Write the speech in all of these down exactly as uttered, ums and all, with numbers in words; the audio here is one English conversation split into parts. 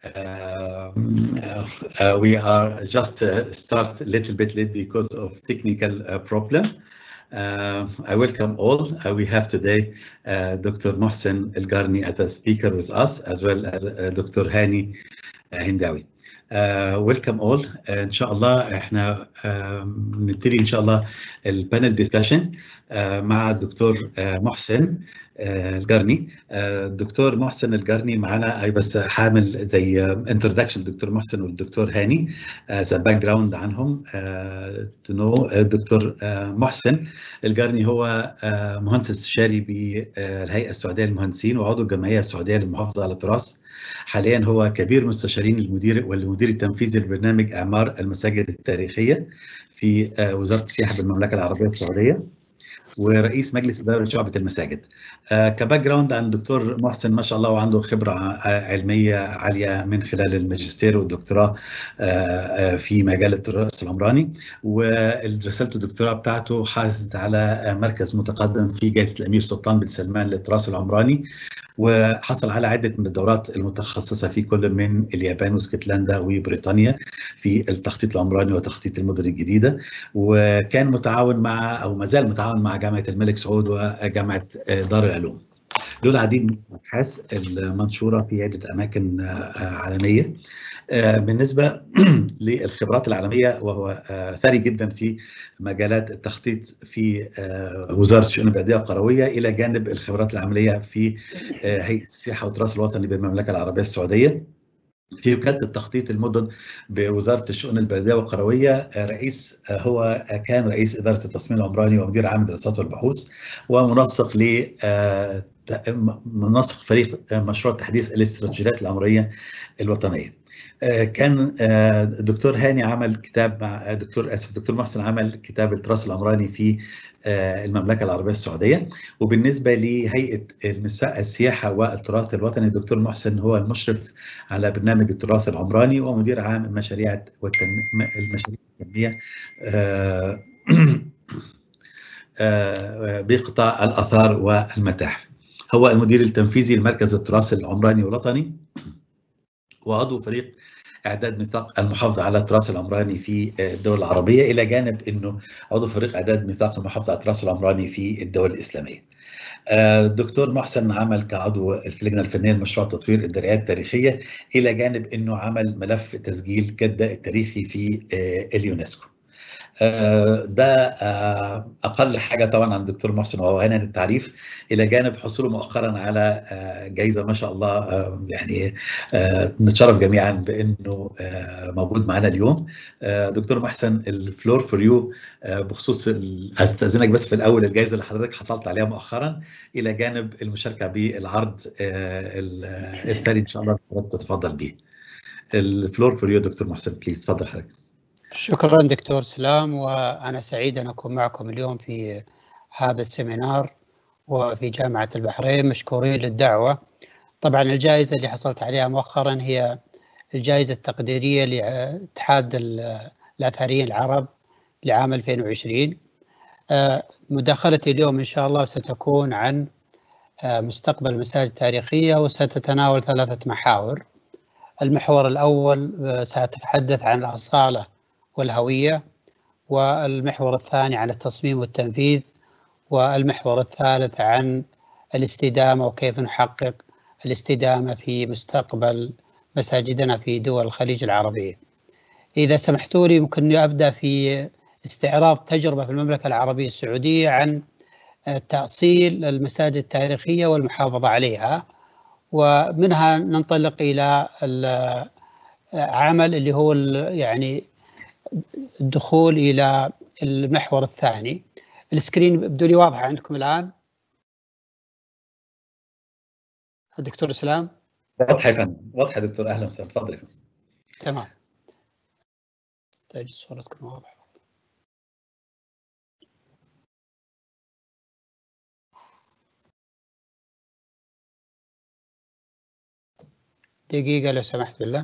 Um, uh, we are just uh, start a little bit late because of technical uh, problem. Uh, I welcome all. Uh, we have today uh, Doctor Mohsen El-Garni as a speaker with us, as well as uh, Doctor Hani Hindawi. Uh, welcome all. uh, ان شاء الله احنا نبتدي ان شاء الله البانل ديسكشن مع الدكتور محسن الجرني. الدكتور محسن الجرني معانا، اي بس حامل زي انتروداكشن دكتور محسن والدكتور هاني ذا باك جراوند عنهم. تو نو الدكتور محسن الجرني هو مهندس استشاري بالهيئه السعوديه للمهندسين وعضو الجمعيه السعوديه للمحافظه على التراث. حاليا هو كبير مستشارين المدير والمدير التنفيذي لبرنامج اعمار المساجد التاريخيه في وزاره السياحه بالمملكه العربيه السعوديه، ورئيس مجلس إدارة شعبة المساجد. آه كباك جراوند عن الدكتور محسن ما شاء الله، وعنده خبرة علمية عالية من خلال الماجستير والدكتوراه آه في مجال التراث العمراني، ورسالة الدكتوراه بتاعته حازت على مركز متقدم في جائزة الأمير سلطان بن سلمان للتراث العمراني، وحصل على عدة من الدورات المتخصصة في كل من اليابان واسكتلندا وبريطانيا في التخطيط العمراني وتخطيط المدن الجديدة، وكان متعاون مع أو ما زال متعاون مع جامعة الملك سعود وجامعة دار العلوم. له العديد من الأبحاث المنشورة في عدة أماكن عالمية. بالنسبة للخبرات العالمية، وهو ثري جدا في مجالات التخطيط في وزارة الشؤون البلدية والقروية، إلى جانب الخبرات العملية في هيئة السياحة والتراث الوطني بالمملكة العربية السعودية، في وكالة التخطيط المدن بوزارة الشؤون البلدية والقروية. رئيس هو كان رئيس إدارة التصميم العمراني ومدير عام الدراسات والبحوث، ومنسق ل منسق فريق مشروع تحديث الاستراتيجيات العمرانية الوطنية. كان الدكتور هاني عمل كتاب مع دكتور اسف دكتور محسن عمل كتاب التراث العمراني في المملكة العربية السعودية. وبالنسبة لهيئة السياحة والتراث الوطني، الدكتور محسن هو المشرف على برنامج التراث العمراني ومدير عام المشاريع المشاريع التنمية بقطاع الآثار والمتاحف. هو المدير التنفيذي لمركز التراث العمراني والوطني، وعضو فريق إعداد ميثاق المحافظة على التراث العمراني في الدول العربية، إلى جانب أنه عضو فريق إعداد ميثاق المحافظة على التراث العمراني في الدول الإسلامية. الدكتور محسن عمل كعضو في اللجنة الفنية لمشروع تطوير الدرعيات التاريخية، إلى جانب أنه عمل ملف تسجيل جدة التاريخي في اليونسكو. ده أقل حاجة طبعا عن الدكتور محسن، وهو هنا التعريف، إلى جانب حصوله مؤخرا على جائزة ما شاء الله. يعني نتشرف جميعا بأنه موجود معنا اليوم. دكتور محسن، الفلور فور يو بخصوص، أستأذنك بس في الأول، الجائزة اللي حضرتك حصلت عليها مؤخرا، إلى جانب المشاركة بالعرض الثاني إن شاء الله تتفضل به. الفلور فور يو دكتور محسن، بليز تفضل حضرتك. شكرا دكتور سلام، وأنا سعيد أن أكون معكم اليوم في هذا السيمينار وفي جامعة البحرين. مشكورين للدعوة. طبعا الجائزة اللي حصلت عليها مؤخرا هي الجائزة التقديرية لاتحاد الأثريين العرب لعام ألفين وعشرين. مداخلتي اليوم إن شاء الله ستكون عن مستقبل المساجد التاريخية، وستتناول ثلاثة محاور. المحور الأول سأتحدث عن الأصالة والهوية، والمحور الثاني عن التصميم والتنفيذ، والمحور الثالث عن الاستدامة وكيف نحقق الاستدامة في مستقبل مساجدنا في دول الخليج العربية. إذا سمحتوا لي ممكن أبدأ في استعراض تجربة في المملكة العربية السعودية عن تأصيل المساجد التاريخية والمحافظة عليها، ومنها ننطلق إلى العمل اللي هو يعني الدخول إلى المحور الثاني. السكرين بدولي واضحة عندكم الآن؟ الدكتور سلام؟ واضحة يا فندم، واضحة يا دكتور، أهلا وسهلا، تفضل يا فندم. تمام. تحتاج الصورة تكون واضحة. دقيقة لو سمحت بالله.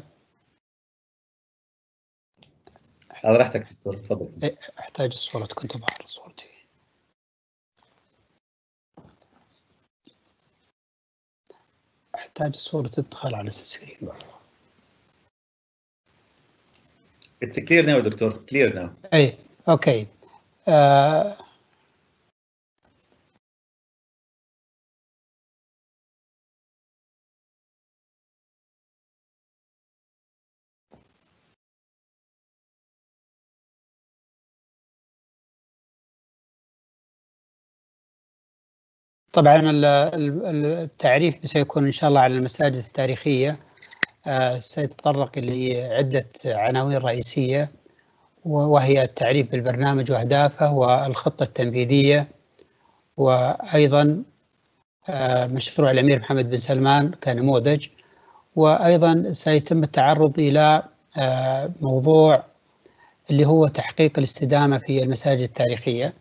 على راحتك دكتور، تفضل. احتاج الصورة تكون تظهر صورتي. احتاج الصورة تدخل على السكرين. It's clear now, Doctor. Clear now. اي اوكي. آه طبعا التعريف سيكون إن شاء الله على المساجد التاريخية. سيتطرق لعدة عناوين رئيسية، وهي التعريف بالبرنامج وأهدافه والخطة التنفيذية، وأيضا مشروع الأمير محمد بن سلمان كنموذج، وأيضا سيتم التعرض إلى موضوع اللي هو تحقيق الاستدامة في المساجد التاريخية.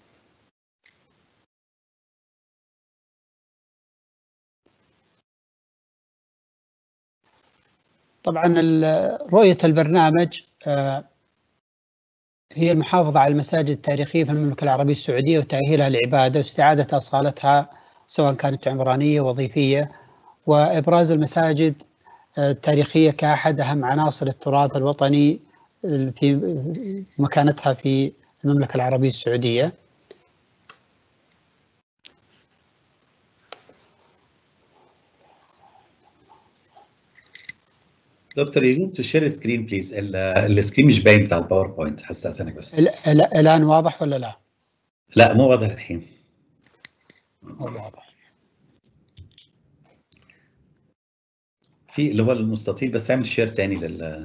طبعا رؤية البرنامج هي المحافظة على المساجد التاريخية في المملكة العربية السعودية وتأهيلها للعبادة واستعادة أصالتها سواء كانت عمرانية وظيفية، وإبراز المساجد التاريخية كأحد أهم عناصر التراث الوطني في مكانتها في المملكة العربية السعودية. دكتور you need to share screen please. السكرين مش باين بتاع الباوربوينت، هستأذنك بس. الآن واضح ولا لا؟ لا مو واضح الحين. مو واضح. في اللي هو المستطيل، بس اعمل شير تاني لل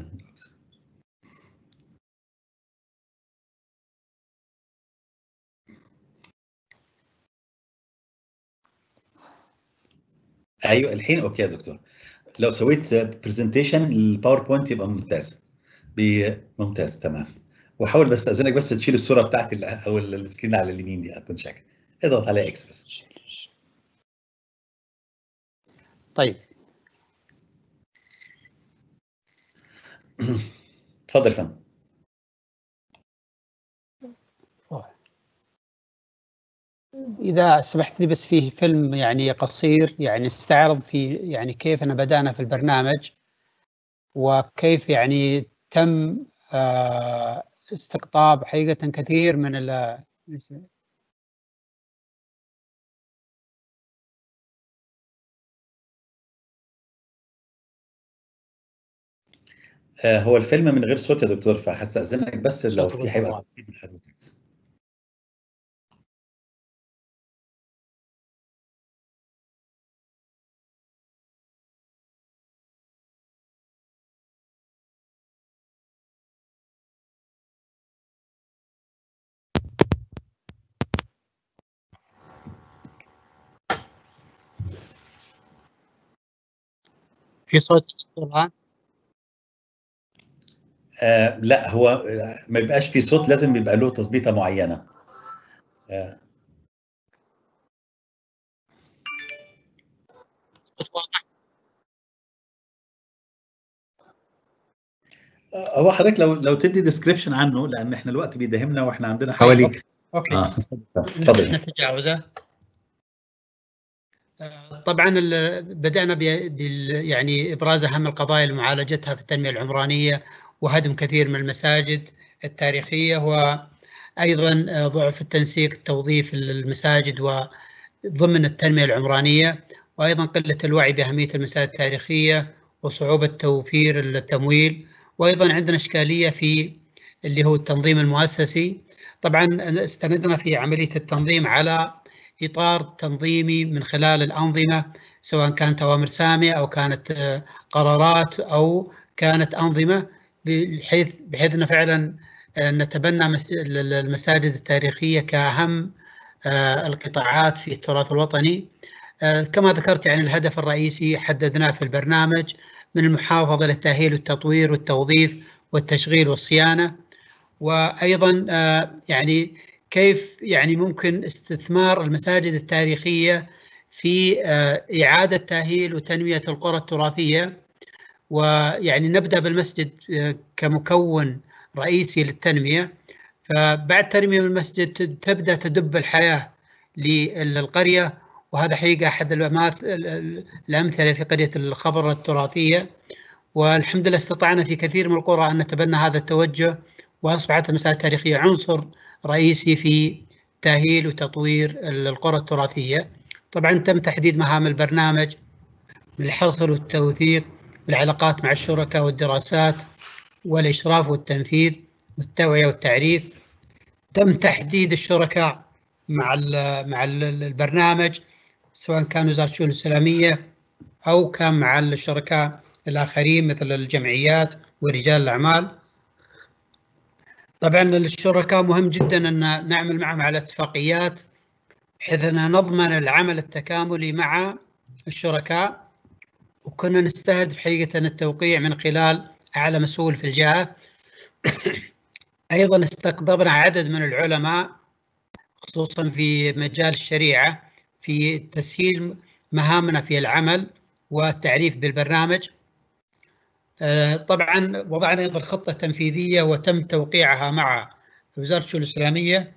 ايوه الحين اوكي يا دكتور. لو سويت برزنتيشن الباوربوينت يبقى ممتاز. ممتاز تمام. وحاول بس استاذنك بس تشيل الصوره بتاعت او السكرين على اليمين دي، اكون شاكر. اضغط على اكس بس. طيب اتفضل يا فندم. إذا سمحت لي بس فيه فيلم يعني قصير يعني استعرض في يعني كيف أنا بدأنا في البرنامج، وكيف يعني تم استقطاب حقيقة كثير من ال هو الفيلم من غير صوت يا دكتور، فهستأذنك بس لو في هيبقى من حضرتك. في صوت الآن؟ آه لا هو ما يبقاش في صوت، لازم يبقى له تظبيطه معينه. آه. هو حضرتك لو لو تدي ديسكريبشن عنه، لان احنا الوقت بيداهمنا واحنا عندنا حوالي اوكي, أوكي. اه اتفضل. نتجاوزه. طبعا بدأنا بال يعني ابراز اهم القضايا لمعالجتها في التنميه العمرانيه وهدم كثير من المساجد التاريخيه، وايضا ضعف التنسيق التوظيف المساجد وضمن التنميه العمرانيه، وايضا قله الوعي باهميه المساجد التاريخيه وصعوبه توفير التمويل، وايضا عندنا اشكاليه في اللي هو التنظيم المؤسسي. طبعا استندنا في عمليه التنظيم على اطار تنظيمي من خلال الانظمه، سواء كانت اوامر ساميه او كانت قرارات او كانت انظمه، بحيث بحيث ان فعلا نتبنى المساجد التاريخيه كاهم القطاعات في التراث الوطني. كما ذكرت يعني الهدف الرئيسي حددناه في البرنامج من المحافظه للتاهيل والتطوير والتوظيف والتشغيل والصيانه، وايضا يعني كيف يعني ممكن استثمار المساجد التاريخيه في اعاده تاهيل وتنميه القرى التراثيه. ويعني نبدا بالمسجد كمكون رئيسي للتنميه، فبعد ترميم المسجد تبدا تدب الحياه للقريه، وهذا حقيقه احد الامثله في قريه الخبر التراثيه. والحمد لله استطعنا في كثير من القرى أن نتبنى هذا التوجه، وأصبحت المساجد التاريخية عنصر رئيسي في تأهيل وتطوير القرى التراثية. طبعا تم تحديد مهام البرنامج بالحصر والتوثيق والعلاقات مع الشركاء والدراسات والإشراف والتنفيذ والتوعية والتعريف. تم تحديد الشركاء مع مع البرنامج، سواء كانوا وزارة الشؤون الإسلامية أو كان مع الشركاء الآخرين مثل الجمعيات ورجال الأعمال. طبعا الشركاء مهم جدا أن نعمل معهم على اتفاقيات بحيث أن نضمن العمل التكاملي مع الشركاء، وكنا نستهدف حقيقة التوقيع من خلال أعلى مسؤول في الجهة. أيضا استقطبنا عدد من العلماء خصوصا في مجال الشريعة في تسهيل مهامنا في العمل والتعريف بالبرنامج. طبعا وضعنا أيضا خطة تنفيذية وتم توقيعها مع وزارة الشؤون الإسلامية،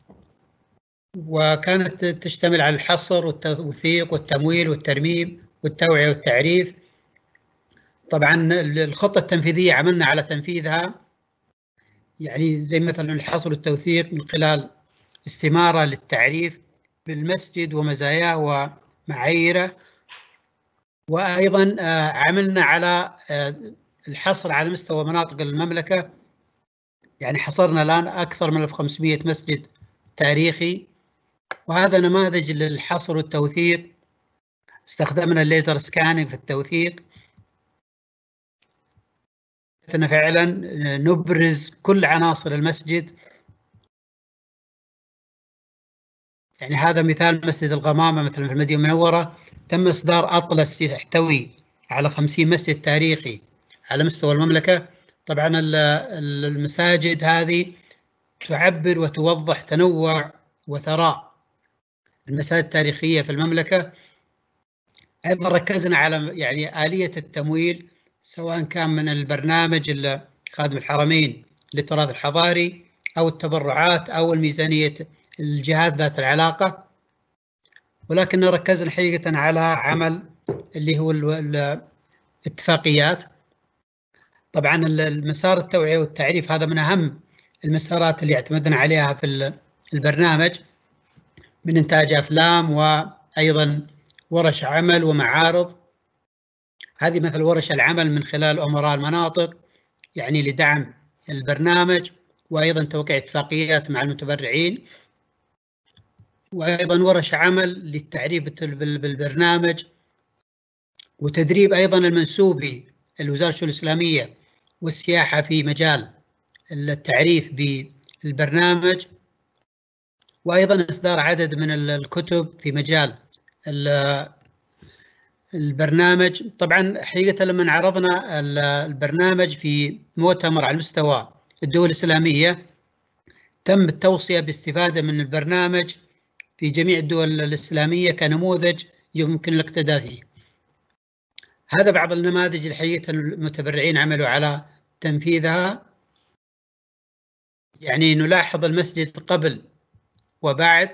وكانت تشتمل على الحصر والتوثيق والتمويل والترميم والتوعية والتعريف. طبعا الخطة التنفيذية عملنا على تنفيذها، يعني زي مثلا الحصر والتوثيق من خلال استمارة للتعريف بالمسجد ومزاياه ومعاييره، وأيضا عملنا على الحصر على مستوى مناطق المملكة، يعني حصرنا الآن أكثر من ألف وخمسمئة مسجد تاريخي، وهذا نماذج للحصر والتوثيق. استخدمنا الليزر سكانينج في التوثيق، أن فعلا نبرز كل عناصر المسجد. يعني هذا مثال مسجد الغمامة مثلا في المدينة المنورة، تم إصدار أطلس يحتوي على خمسين مسجد تاريخي على مستوى المملكة. طبعا المساجد هذه تعبر وتوضح تنوع وثراء المساجد التاريخية في المملكة. أيضا ركزنا على يعني آلية التمويل، سواء كان من البرنامج خادم الحرمين للتراث الحضاري أو التبرعات أو الميزانية الجهات ذات العلاقة، ولكن ركزنا حقيقة على عمل اللي هو الاتفاقيات. طبعا المسار التوعية والتعريف هذا من أهم المسارات اللي اعتمدنا عليها في البرنامج، من إنتاج أفلام وأيضا ورش عمل ومعارض. هذه مثل ورش العمل من خلال أمراء المناطق يعني لدعم البرنامج، وأيضا توقيع اتفاقيات مع المتبرعين، وأيضا ورش عمل للتعريف بالبرنامج، وتدريب أيضا المنسوبي الوزارة الشؤون الإسلامية والسياحة في مجال التعريف بالبرنامج، وأيضا إصدار عدد من الكتب في مجال البرنامج. طبعا حقيقة لما عرضنا البرنامج في مؤتمر على مستوى الدول الإسلامية، تم التوصية باستفادة من البرنامج في جميع الدول الإسلامية كنموذج يمكن الاقتداء فيه. هذا بعض النماذج الحقيقة المتبرعين عملوا على تنفيذها. يعني نلاحظ المسجد قبل وبعد.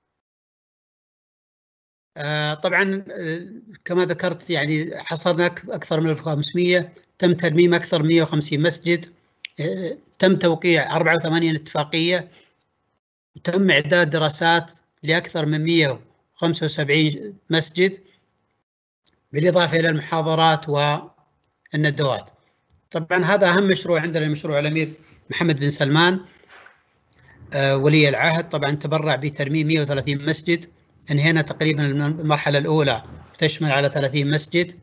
آه طبعا كما ذكرت يعني حصرنا أكثر من ألف وخمسمئة، تم ترميم أكثر من مئة وخمسين مسجد، آه تم توقيع أربعة وثمانين اتفاقية، وتم إعداد دراسات لأكثر من مئة وخمسة وسبعين مسجد، بالإضافة إلى المحاضرات والندوات. طبعا هذا أهم مشروع عندنا، مشروع الأمير محمد بن سلمان آه ولي العهد. طبعا تبرع بترميم مئة وثلاثين مسجد، انهينا تقريبا المرحلة الأولى تشمل على ثلاثين مسجد،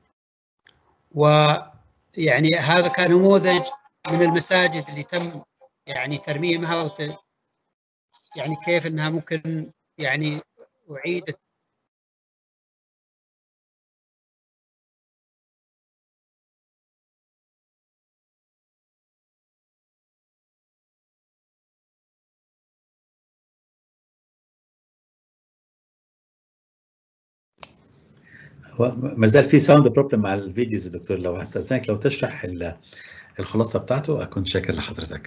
ويعني هذا كان نموذج من المساجد اللي تم يعني ترميمها وت... يعني كيف انها ممكن يعني أعيد ما زال في ساوند بروبلم مع الفيديوز يا دكتور، لو هستأذنك لو تشرح الخلاصة بتاعته أكون شاكر لحضرتك.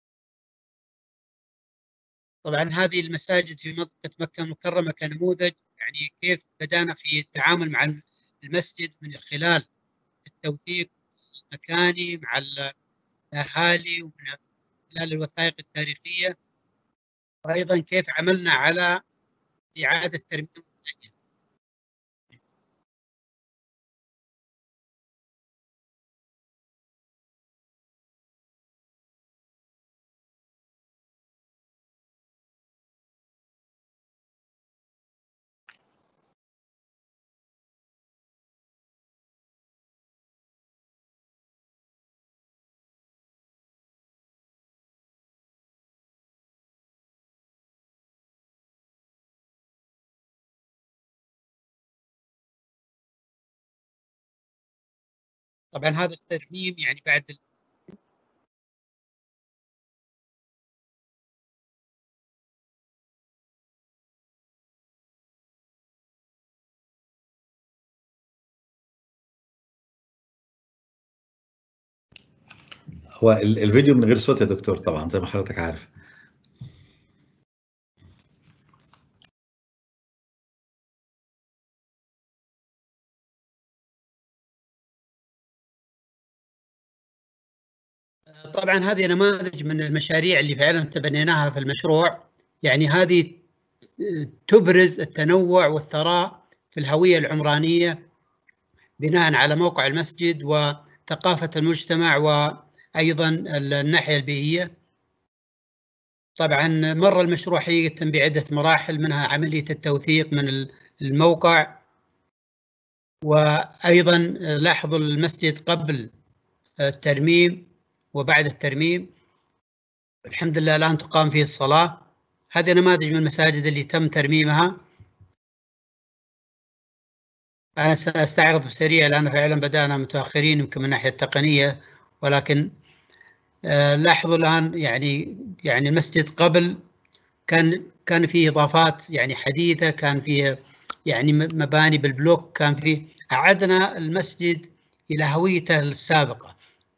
طبعا هذه المساجد في منطقة مكة المكرمة كنموذج يعني كيف بدأنا في التعامل مع المسجد من خلال التوثيق المكاني مع الأهالي ومن خلال الوثائق التاريخية، وأيضا كيف عملنا على إعادة ترميم. طبعا هذا الترميم يعني بعد هو ال- الفيديو من غير صوت يا دكتور طبعا زي ما حضرتك عارف. طبعا هذه نماذج من المشاريع اللي فعلا تبنيناها في المشروع. يعني هذه تبرز التنوع والثراء في الهوية العمرانية بناء على موقع المسجد وثقافة المجتمع وأيضا الناحية البيئية. طبعا مر المشروع حقيقة بعدة مراحل، منها عملية التوثيق من الموقع، وأيضا لاحظوا المسجد قبل الترميم وبعد الترميم. الحمد لله الآن تقام فيه الصلاة. هذه نماذج من المساجد اللي تم ترميمها. أنا سأستعرض بسريع لأن فعلا بدأنا متأخرين يمكن من الناحية التقنية، ولكن آه لاحظوا الآن يعني يعني المسجد قبل كان كان فيه إضافات يعني حديثة، كان فيه يعني مباني بالبلوك، كان فيه أعدنا المسجد إلى هويته السابقة.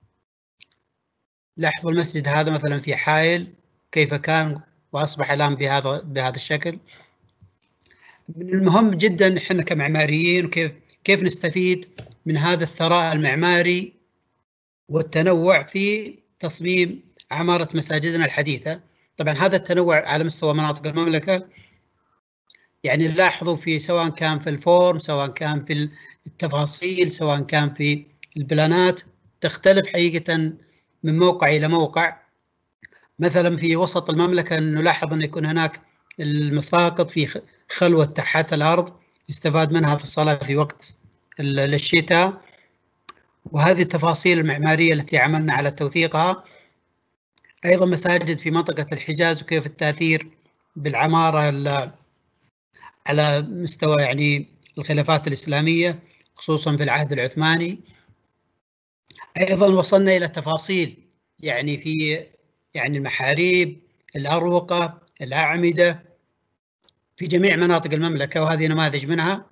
لاحظوا المسجد هذا مثلا في حائل كيف كان وأصبح الآن بهذا بهذا الشكل. من المهم جدا احنا كمعماريين وكيف كيف نستفيد من هذا الثراء المعماري والتنوع في تصميم عمارة مساجدنا الحديثة. طبعا هذا التنوع على مستوى مناطق المملكة يعني نلاحظوا في سواء كان في الفورم، سواء كان في التفاصيل، سواء كان في البلانات، تختلف حقيقة من موقع إلى موقع. مثلا في وسط المملكة نلاحظ أن يكون هناك المساقط في خلوة تحت الأرض يستفاد منها في الصلاة في وقت الشتاء، وهذه التفاصيل المعمارية التي عملنا على توثيقها. أيضا مساجد في منطقة الحجاز وكيف التأثير بالعمارة على مستوى يعني الخلافات الإسلامية خصوصا في العهد العثماني. أيضا وصلنا إلى تفاصيل يعني في يعني المحاريب، الأروقة، الأعمدة في جميع مناطق المملكة، وهذه نماذج منها.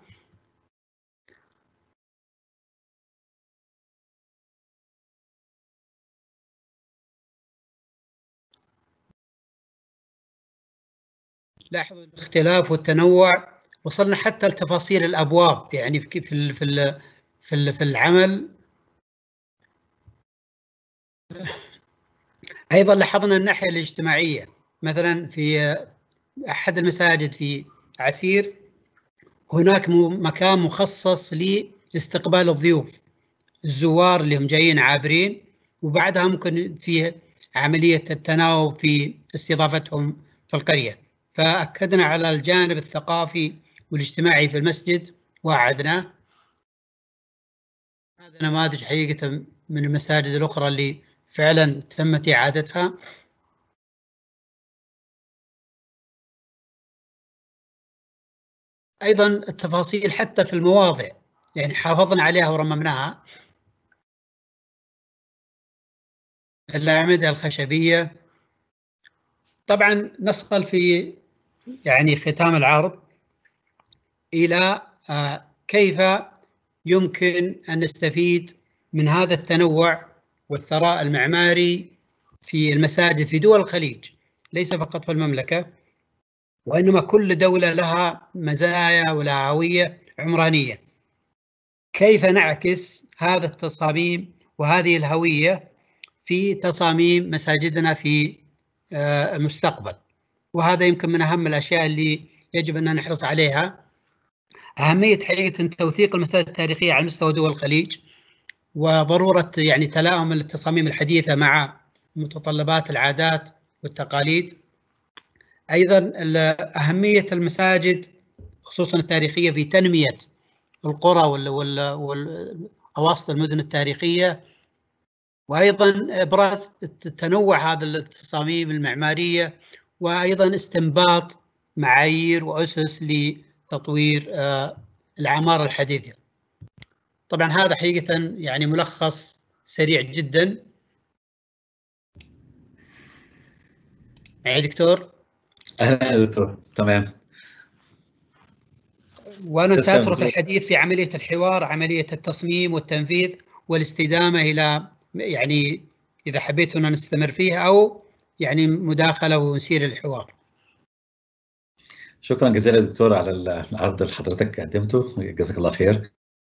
لاحظوا الاختلاف والتنوع. وصلنا حتى لتفاصيل الأبواب يعني في في في في في العمل. أيضا لاحظنا الناحية الاجتماعية، مثلا في أحد المساجد في عسير هناك مكان مخصص لاستقبال الضيوف الزوار اللي هم جايين عابرين، وبعدها ممكن فيه عملية التناوب في استضافتهم في القرية. فأكدنا على الجانب الثقافي والاجتماعي في المسجد وأعدناه. هذا نماذج حقيقة من المساجد الأخرى اللي فعلا تمت إعادتها. أيضا التفاصيل حتى في المواضع يعني حافظنا عليها ورممناها. الأعمدة الخشبية. طبعا نصل في يعني ختام العرض إلى كيف يمكن أن نستفيد من هذا التنوع والثراء المعماري في المساجد في دول الخليج، ليس فقط في المملكة، وإنما كل دولة لها مزايا ولها هوية عمرانية. كيف نعكس هذا التصاميم وهذه الهوية في تصاميم مساجدنا في المستقبل؟ وهذا يمكن من أهم الأشياء اللي يجب أن نحرص عليها. أهمية حقيقة توثيق المساجد التاريخية على مستوى دول الخليج، وضرورة يعني تلاؤم التصاميم الحديثة مع متطلبات العادات والتقاليد. أيضا أهمية المساجد خصوصا التاريخية في تنمية القرى والأواسط المدن التاريخية، وأيضا إبراز تنوع هذا التصاميم المعمارية، وأيضا استنباط معايير وأسس لتطوير العمارة الحديثة. طبعا هذا حقيقة يعني ملخص سريع جدا. معي دكتور؟ أهلا دكتور. تمام. وأنا سأترك الحديث في عملية الحوار، عملية التصميم والتنفيذ والاستدامة إلى يعني إذا حبيتوا أن نستمر فيها أو يعني مداخلة ونسير الحوار. شكرا جزيلا دكتور على العرض اللي حضرتك قدمته، جزاك الله خير.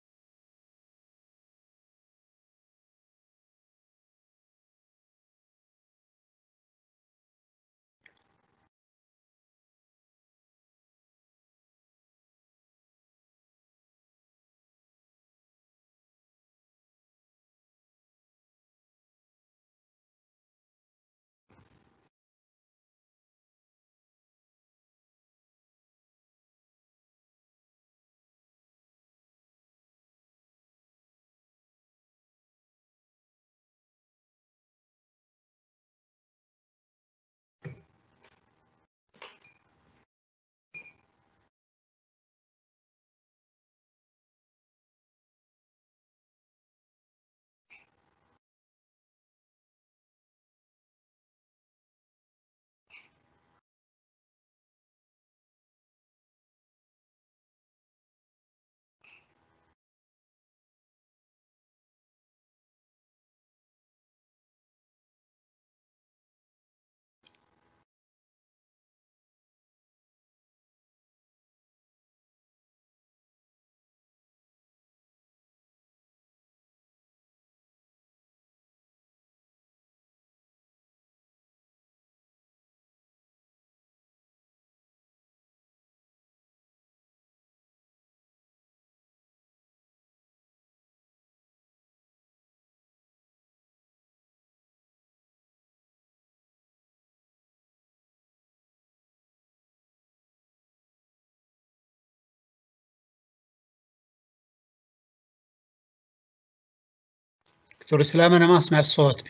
دكتور اسلام انا ما اسمع الصوت.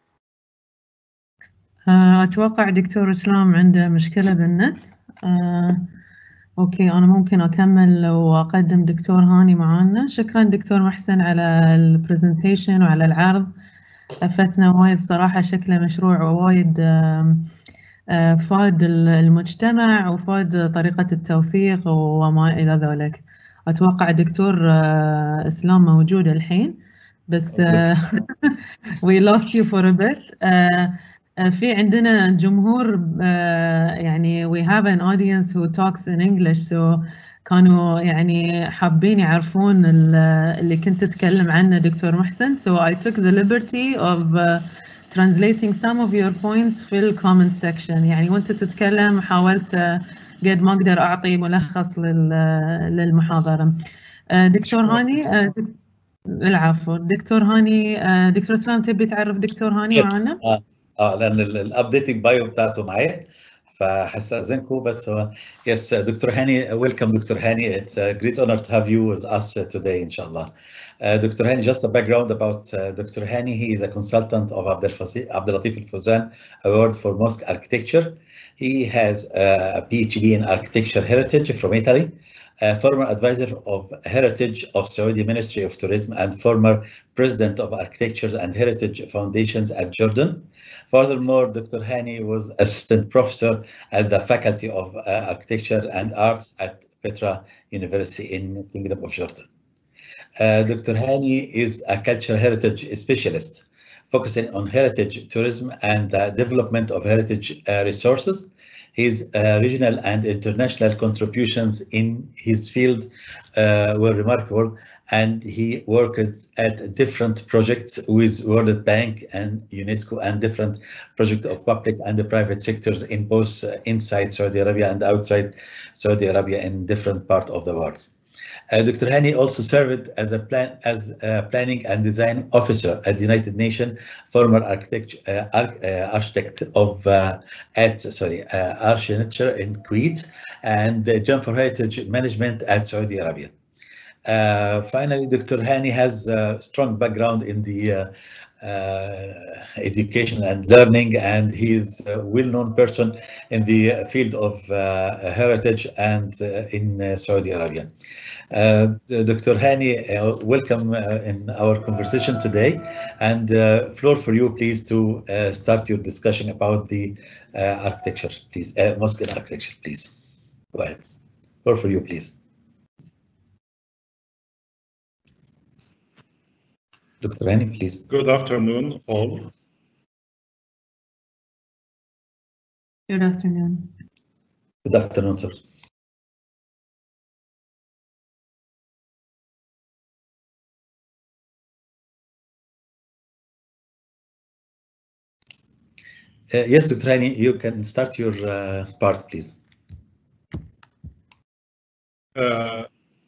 اتوقع دكتور اسلام عنده مشكلة بالنت. أه اوكي انا ممكن اكمل واقدم دكتور هاني معانا. شكرا دكتور محسن على البرزنتيشن وعلى العرض، افتنا وايد صراحة. شكله مشروع وايد فاد المجتمع وفاد طريقة التوثيق وما الى ذلك. اتوقع دكتور اسلام موجود الحين بس we lost you for a bit. في عندنا جمهور يعني we have an audience who talks in English, so كانوا يعني حابين يعرفون اللي كنت تتكلم عنه دكتور محسن, so I took the liberty of uh, translating some of your points في ال comment section. يعني وانت تتكلم حاولت قد ما اقدر اعطي ملخص للمحاضرة. دكتور هاني. العفو دكتور هاني. دكتور اسلام تبي تعرف دكتور هاني yes. معنا؟ اه اه لان الابديتنج بايو بتاعته معايا فهستأذنكم بس هو yes دكتور هاني. welcome دكتور هاني. It's a great honor to have you with us today إن شاء الله. Uh, Doctor Hani, just a background about uh, Doctor Hani. He is a consultant of Abdelatif Al-Fawzan Award for Mosque Architecture. He has uh, a PhD in Architecture Heritage from Italy, a former advisor of Heritage of Saudi Ministry of Tourism and former president of Architecture and Heritage Foundations at Jordan. Furthermore, Doctor Hani was assistant professor at the Faculty of uh, Architecture and Arts at Petra University in Kingdom of Jordan. Uh, Doctor Hani is a cultural heritage specialist focusing on heritage tourism and the development of heritage uh, resources. His uh, regional and international contributions in his field uh, were remarkable, and he worked at different projects with World Bank and UNESCO and different projects of public and the private sectors in both uh, inside Saudi Arabia and outside Saudi Arabia in different parts of the world. Uh, Doctor Hani also served as a plan as a planning and design officer at the United Nations, former architect uh, arch, uh, architect of uh, at sorry uh, architecture in Kuwait, and uh, John for Heritage Management at Saudi Arabia. Uh, finally, Doctor Hani has a strong background in the uh, uh, education and learning, and he is a well-known person in the field of uh, heritage and uh, in uh, Saudi Arabia. Uh, Doctor Hani, uh, welcome uh, in our conversation today, and uh, floor for you, please, to uh, start your discussion about the uh, architecture, please, uh, mosque architecture, please. Go ahead. Floor for you, please. Doctor Hani, please. Good afternoon, all. Good afternoon. Good afternoon, sir. Uh, yes, Doctor Hani, you can start your uh, part, please. Uh,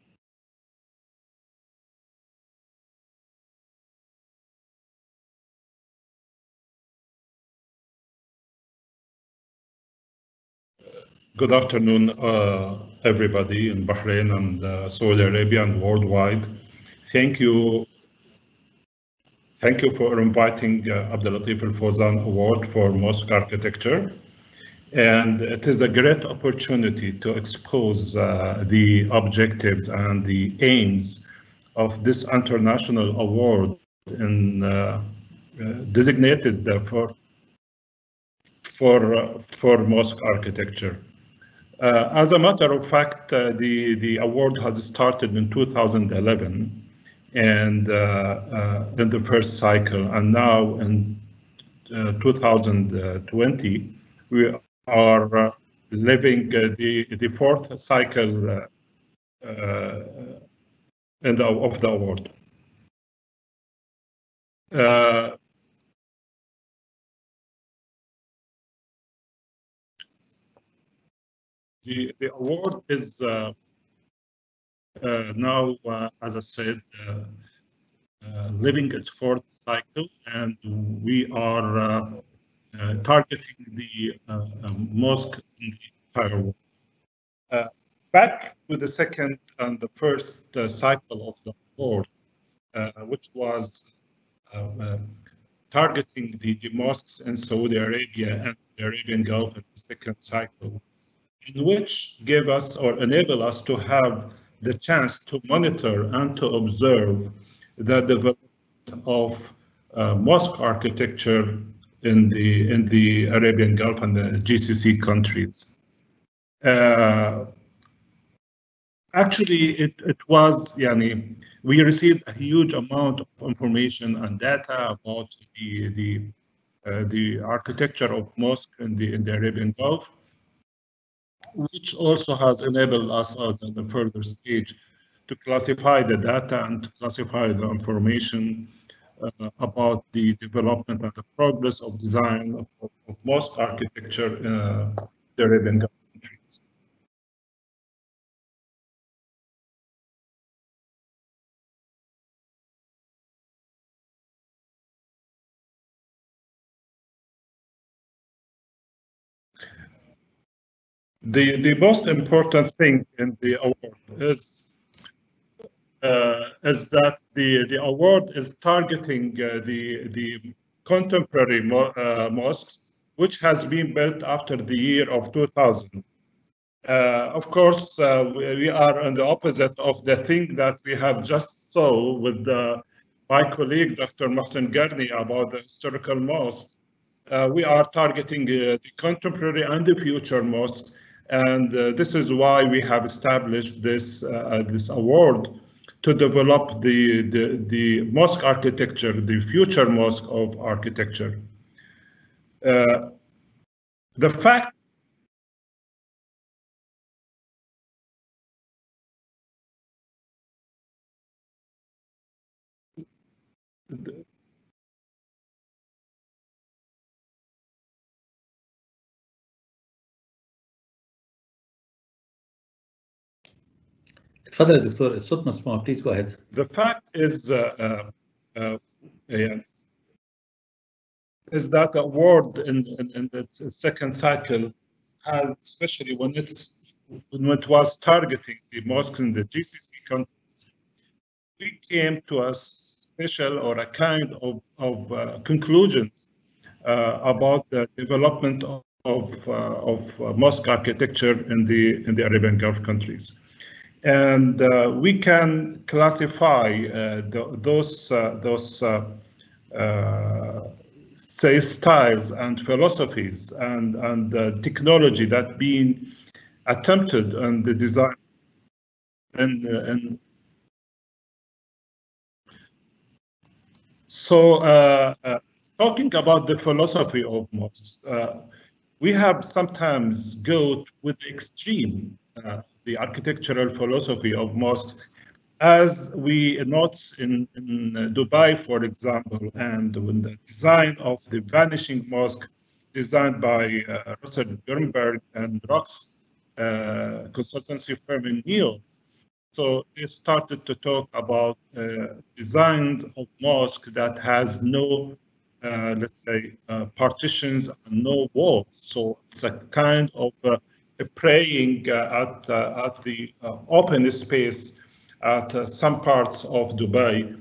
Good afternoon, uh, everybody in Bahrain and uh, Saudi Arabia and worldwide. Thank you. Thank you for inviting uh, Abdelatif Al Fawzan Award for Mosque Architecture. And it is a great opportunity to expose uh, the objectives and the aims of this international award in, uh, uh, designated uh, for, for, uh, for mosque architecture. Uh, as a matter of fact, uh, the, the award has started in two thousand eleven and uh, uh, in the first cycle, and now in uh, two thousand twenty, we are uh, living uh, the, the fourth cycle uh, uh, in the, of the award. Uh, the, the award is uh, uh, now, uh, as I said, uh, uh, living its fourth cycle, and we are uh, uh, targeting the uh, um, mosque in the entire world. Uh, back to the second and the first uh, cycle of the award, uh, which was uh, uh, targeting the, the mosques in Saudi Arabia and the Arabian Gulf in the second cycle, in which gave us or enable us to have the chance to monitor and to observe the development of uh, mosque architecture in the in the Arabian Gulf and the G C C countries. Uh, actually, it, it was, yani, we received a huge amount of information and data about the the uh, the architecture of mosque in the in the Arabian Gulf, which also has enabled us at the further stage to classify the data and to classify the information uh, about the development and the progress of design of, of, of mosque architecture in uh, the Arabian Gulf countries. The, the most important thing in the award is uh, is that the, the award is targeting uh, the, the contemporary mo uh, mosques, which has been built after the year of two thousand. Uh, of course, uh, we are on the opposite of the thing that we have just saw with uh, my colleague, Doctor Mohsen Garni, about the historical mosques. Uh, we are targeting uh, the contemporary and the future mosques. And uh, this is why we have established this, uh, this award to develop the, the, the mosque architecture, the future mosque of architecture. Uh, the fact تفضل يا دكتور، الصوت مسموع. Please go ahead. The fact is, uh, uh, uh, yeah, is that the award in, in, in its second cycle has, especially when it's when it was targeting the mosques in the G C C countries, we came to a special or a kind of, of uh, conclusions uh, about the development of of, uh, of uh, mosque architecture in the in the Arabian Gulf countries. And uh, we can classify uh, the, those uh, those uh, uh, say styles and philosophies and and uh, technology that being attempted in the design and uh, and so uh, uh, talking about the philosophy of mosques, uh, we have sometimes go with the extreme. Uh, the architectural philosophy of mosques, as we note in, in Dubai, for example, and when the design of the Vanishing Mosque, designed by uh, Russell Gernberg and Rox uh, consultancy firm in New York. So they started to talk about uh, designs of mosque that has no, uh, let's say, uh, partitions and no walls. So it's a kind of uh, praying uh, at uh, at the uh, open space at uh, some parts of Dubai,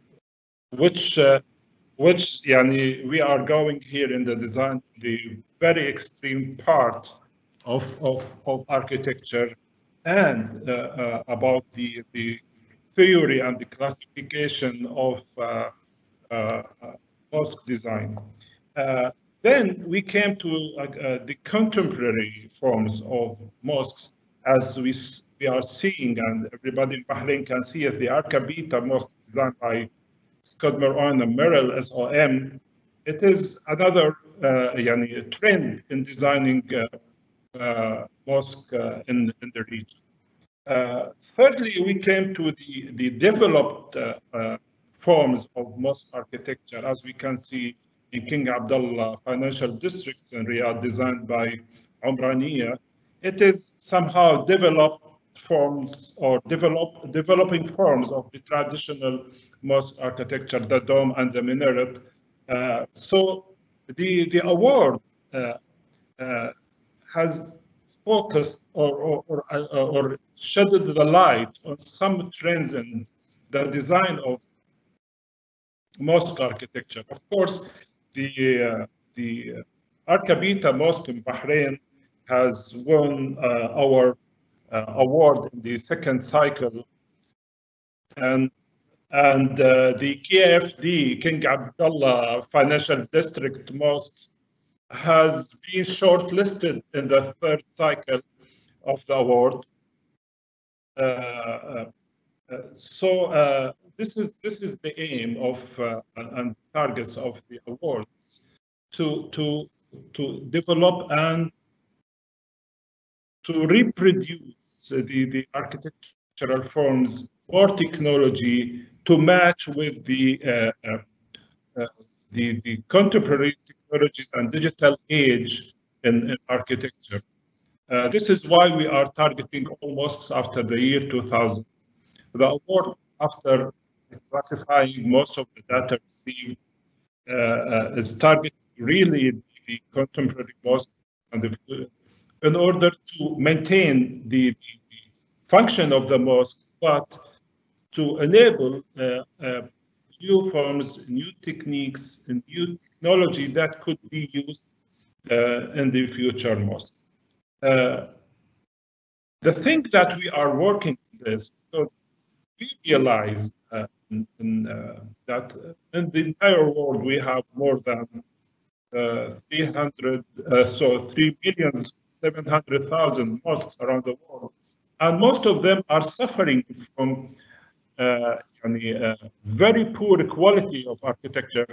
which uh, which yani, we are going here in the design, the very extreme part of of, of architecture, and uh, uh, about the the theory and the classification of uh, uh, mosque design. Uh, Then we came to uh, uh, the contemporary forms of mosques, as we, we are seeing, and everybody in Bahrain can see it, the Arka-Bita mosque designed by Scott Moran and Merrill S O M. It is another uh, yani, trend in designing uh, uh, mosque uh, in, in the region. Uh, thirdly, we came to the, the developed uh, uh, forms of mosque architecture, as we can see in King Abdullah financial districts in Riyadh, designed by Umraniya. It is somehow developed forms or develop, developing forms of the traditional mosque architecture, the dome and the minaret. Uh, so the, the award uh, uh, has focused or, or, or, uh, or shedded the light on some trends in the design of mosque architecture. Of course, the uh, the Arka-Bita Mosque in Bahrain has won uh, our uh, award in the second cycle, and and uh, the K F D, King Abdullah Financial District Mosques, has been shortlisted in the third cycle of the award. Uh, uh, uh, so uh, this is this is the aim of uh, and targets of the awards, to to to develop and to reproduce the the architectural forms or technology to match with the uh, uh, uh, the the contemporary technologies and digital age in, in architecture. Uh, this is why we are targeting all mosques after the year two thousand. The award, after classifying most of the data received, uh, uh, is targeting really the contemporary mosques, and the, in order to maintain the, the, the function of the mosque, but to enable uh, uh, new forms, new techniques, and new technology that could be used uh, in the future mosque. Uh, the thing that we are working on this, because we realize uh, in, in, uh, that in the entire world we have more than uh, three hundred, uh, so three million seven hundred thousand mosques around the world, and most of them are suffering from uh, uh, very poor quality of architecture.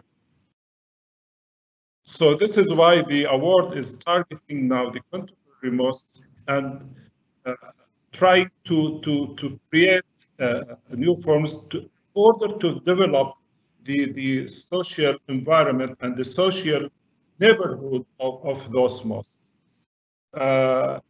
So this is why the award is targeting now the contemporary mosques and uh, trying to to to create uh, new forms to, in order to develop the, the social environment and the social neighborhood of, of those mosques. Uh,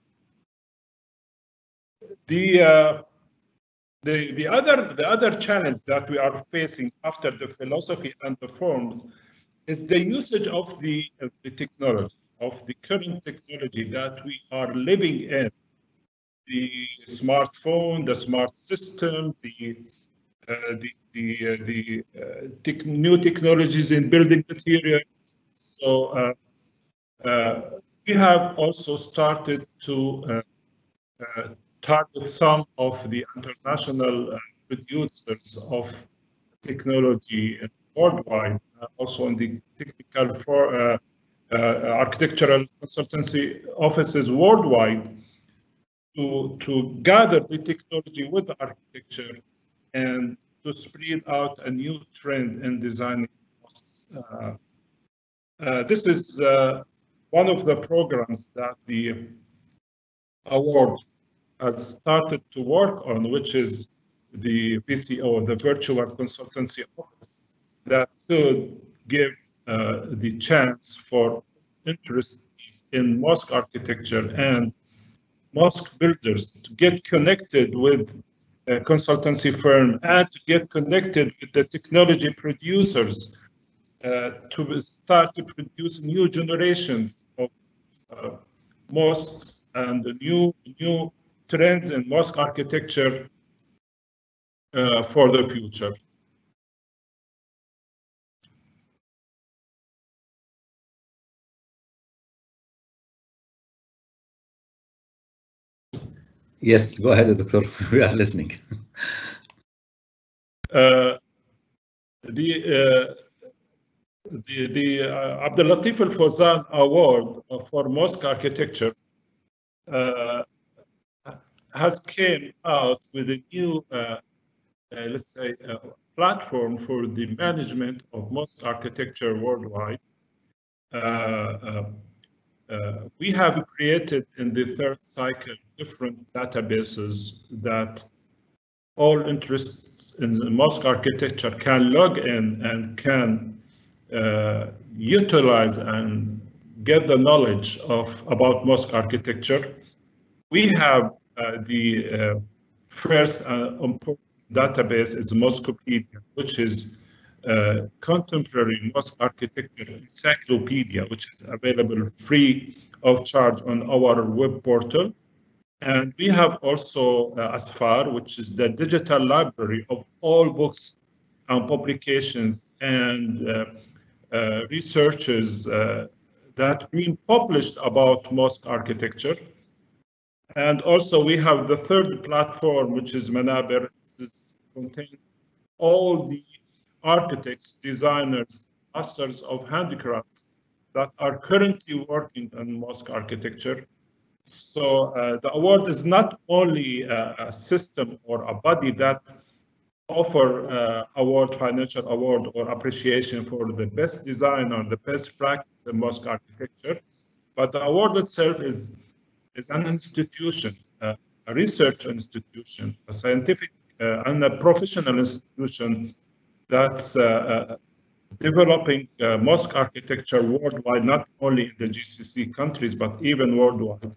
the, uh, the, the, other, the other challenge that we are facing after the philosophy and the forms is the usage of the, of the technology, of the current technology that we are living in. The smartphone, the smart system, the uh, the the, uh, the uh, tech, new technologies in building materials. So uh, uh, we have also started to uh, uh, target some of the international uh, producers of technology worldwide, uh, also in the technical for uh, uh, architectural consultancy offices worldwide, to, to gather the technology with architecture and to spread out a new trend in designing mosques. Uh, uh, this is uh, one of the programs that the award has started to work on, which is the V C O, the Virtual Consultancy Office, that could give uh, the chance for interests in mosque architecture and mosque builders to get connected with a consultancy firm and to get connected with the technology producers uh, to start to produce new generations of uh, mosques and new new trends in mosque architecture uh, for the future. Yes, go ahead, Doctor. We are listening. Uh, the uh, the the uh, Abdel Latif Al Fawzan Award for Mosque Architecture uh, has came out with a new, uh, uh, let's say, uh, platform for the management of mosque architecture worldwide. Uh, uh, uh, we have created in the third cycle different databases that all interests in the mosque architecture can log in and can uh, utilize and get the knowledge of about mosque architecture. We have uh, the uh, first uh, important database is Moscopedia, which is uh, contemporary mosque architecture encyclopedia, which is available free of charge on our web portal. And we have also uh, Asfar, which is the digital library of all books and publications and uh, uh, researches uh, that been published about mosque architecture. And also we have the third platform, which is Manabir. This contains all the architects, designers, masters of handicrafts that are currently working on mosque architecture. So uh, the award is not only a, a system or a body that offer uh, award, financial award or appreciation for the best design or the best practice in mosque architecture, but the award itself is, is an institution, uh, a research institution, a scientific uh, and a professional institution that's uh, uh, developing uh, mosque architecture worldwide, not only in the G C C countries, but even worldwide.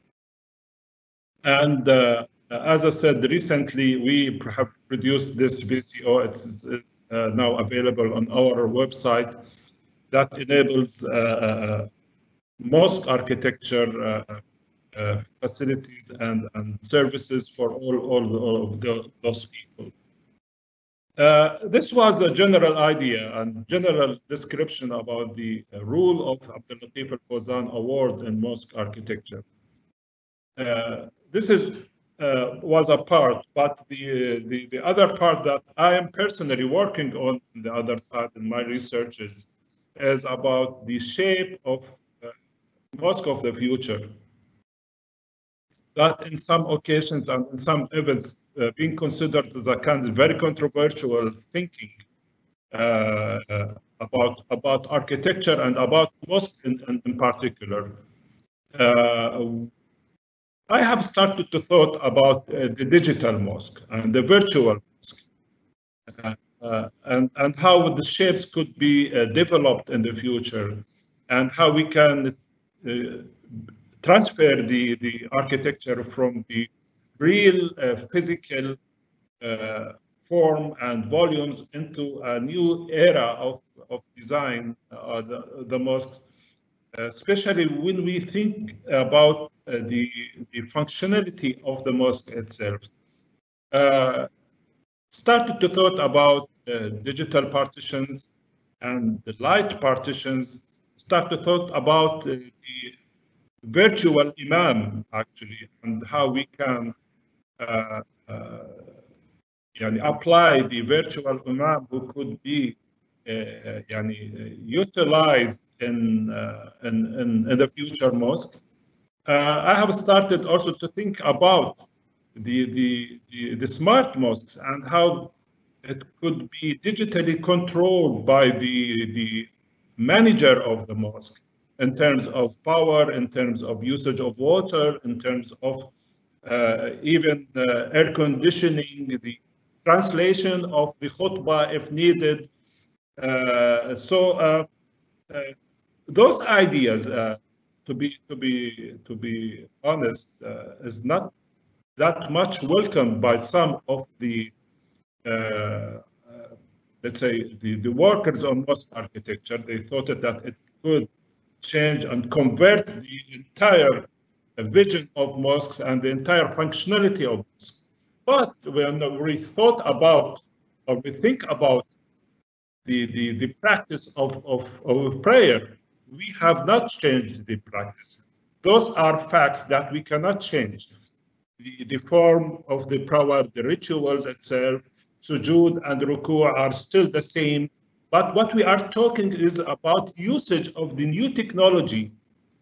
And uh, as I said, recently we have produced this V C O. It's uh, now available on our website that enables uh, uh, mosque architecture uh, uh, facilities and, and services for all, all, all of the, those people. Uh, this was a general idea and general description about the uh, role of Abdel Latif Al Fawzan Award in mosque architecture. Uh, this is uh, was a part, but the, the the other part that I am personally working on, on the other side in my research is, is about the shape of uh, mosque of the future. That in some occasions and in some events uh, being considered as a kind of very controversial thinking uh, uh, about about architecture and about mosque in, in, in particular. Uh, I have started to thought about uh, the digital mosque and the virtual mosque. Uh, uh, and, and how the shapes could be uh, developed in the future, and how we can uh, transfer the, the architecture from the real uh, physical uh, form and volumes into a new era of, of design, uh, the, the mosques, uh, especially when we think about uh, the, the functionality of the mosque itself. Uh, started to thought about uh, digital partitions and the light partitions, started to thought about uh, the virtual imam, actually, and how we can uh, uh, yani apply the virtual imam who could be uh, yani, utilized in, uh, in, in, in the future mosque. Uh, I have started also to think about the, the, the, the smart mosques and how it could be digitally controlled by the, the manager of the mosque in terms of power, in terms of usage of water, in terms of uh, even uh, air conditioning, the translation of the khutbah if needed. Uh, so uh, uh, those ideas, uh, to be to be to be honest, uh, is not that much welcomed by some of the uh, uh, let's say the, the workers on mosque architecture. They thought that it could change and convert the entire vision of mosques and the entire functionality of mosques. But when we thought about, or we think about the, the, the practice of, of, of prayer, we have not changed the practice. Those are facts that we cannot change. The, the form of the prayer, the rituals itself, sujood and ruku' are still the same. But what we are talking is about usage of the new technology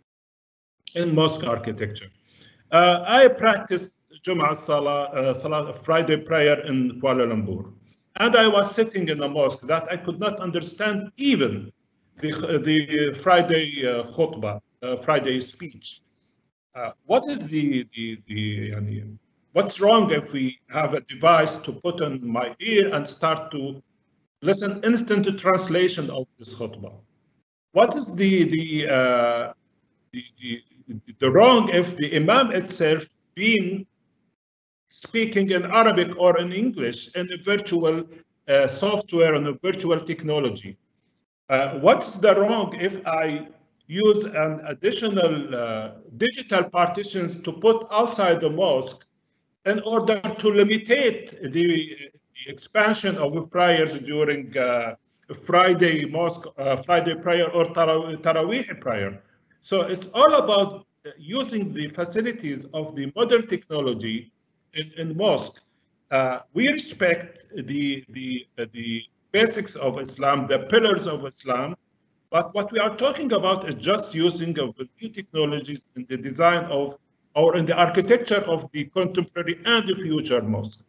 in mosque architecture. Uh, I practiced Jum'ah Salah, uh, Salah, Friday prayer in Kuala Lumpur. And I was sitting in a mosque that I could not understand even the, the Friday uh, khutbah, uh, Friday speech. Uh, what is the, the, the I mean, what's wrong if we have a device to put on my ear and start to listen instant translation of this khutbah? What is the, the, uh, the, the, the wrong if the imam itself being speaking in Arabic or in English in a virtual uh, software and a virtual technology? Uh, what's the wrong if I use an additional uh, digital partitions to put outside the mosque in order to limitate the, the expansion of prayers during uh, Friday mosque, uh, Friday prayer or Taraweeh prayer? So it's all about using the facilities of the modern technology in, in mosque. Uh, we respect the, the, uh, the basics of Islam, the pillars of Islam, but what we are talking about is just using of new technologies in the design of, or in the architecture of the contemporary and the future mosque.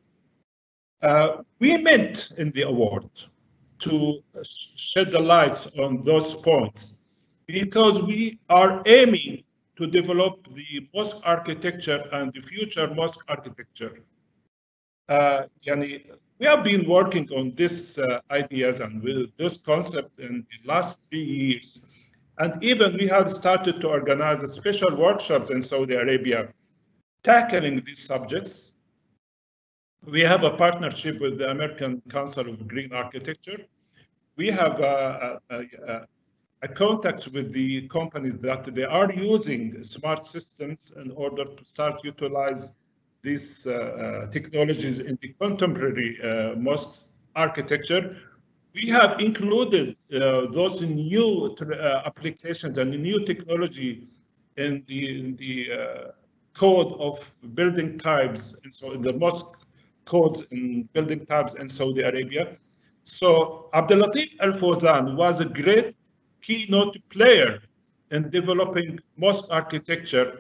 Uh, we meant in the award to shed the lights on those points because we are aiming to develop the mosque architecture and the future mosque architecture. Uh, yani, we have been working on these uh, ideas and with this concept in the last three years. And even we have started to organize special workshops in Saudi Arabia tackling these subjects. We have a partnership with the American Council of Green Architecture. We have a, a, a, a contact with the companies that they are using smart systems in order to start utilize these uh, uh, technologies in the contemporary uh, mosques architecture. We have included uh, those new uh, applications and new technology in the, in the uh, code of building types, and so in the mosque codes in building types in Saudi Arabia. So Abdulatif Al-Fawzan was a great keynote player in developing mosque architecture,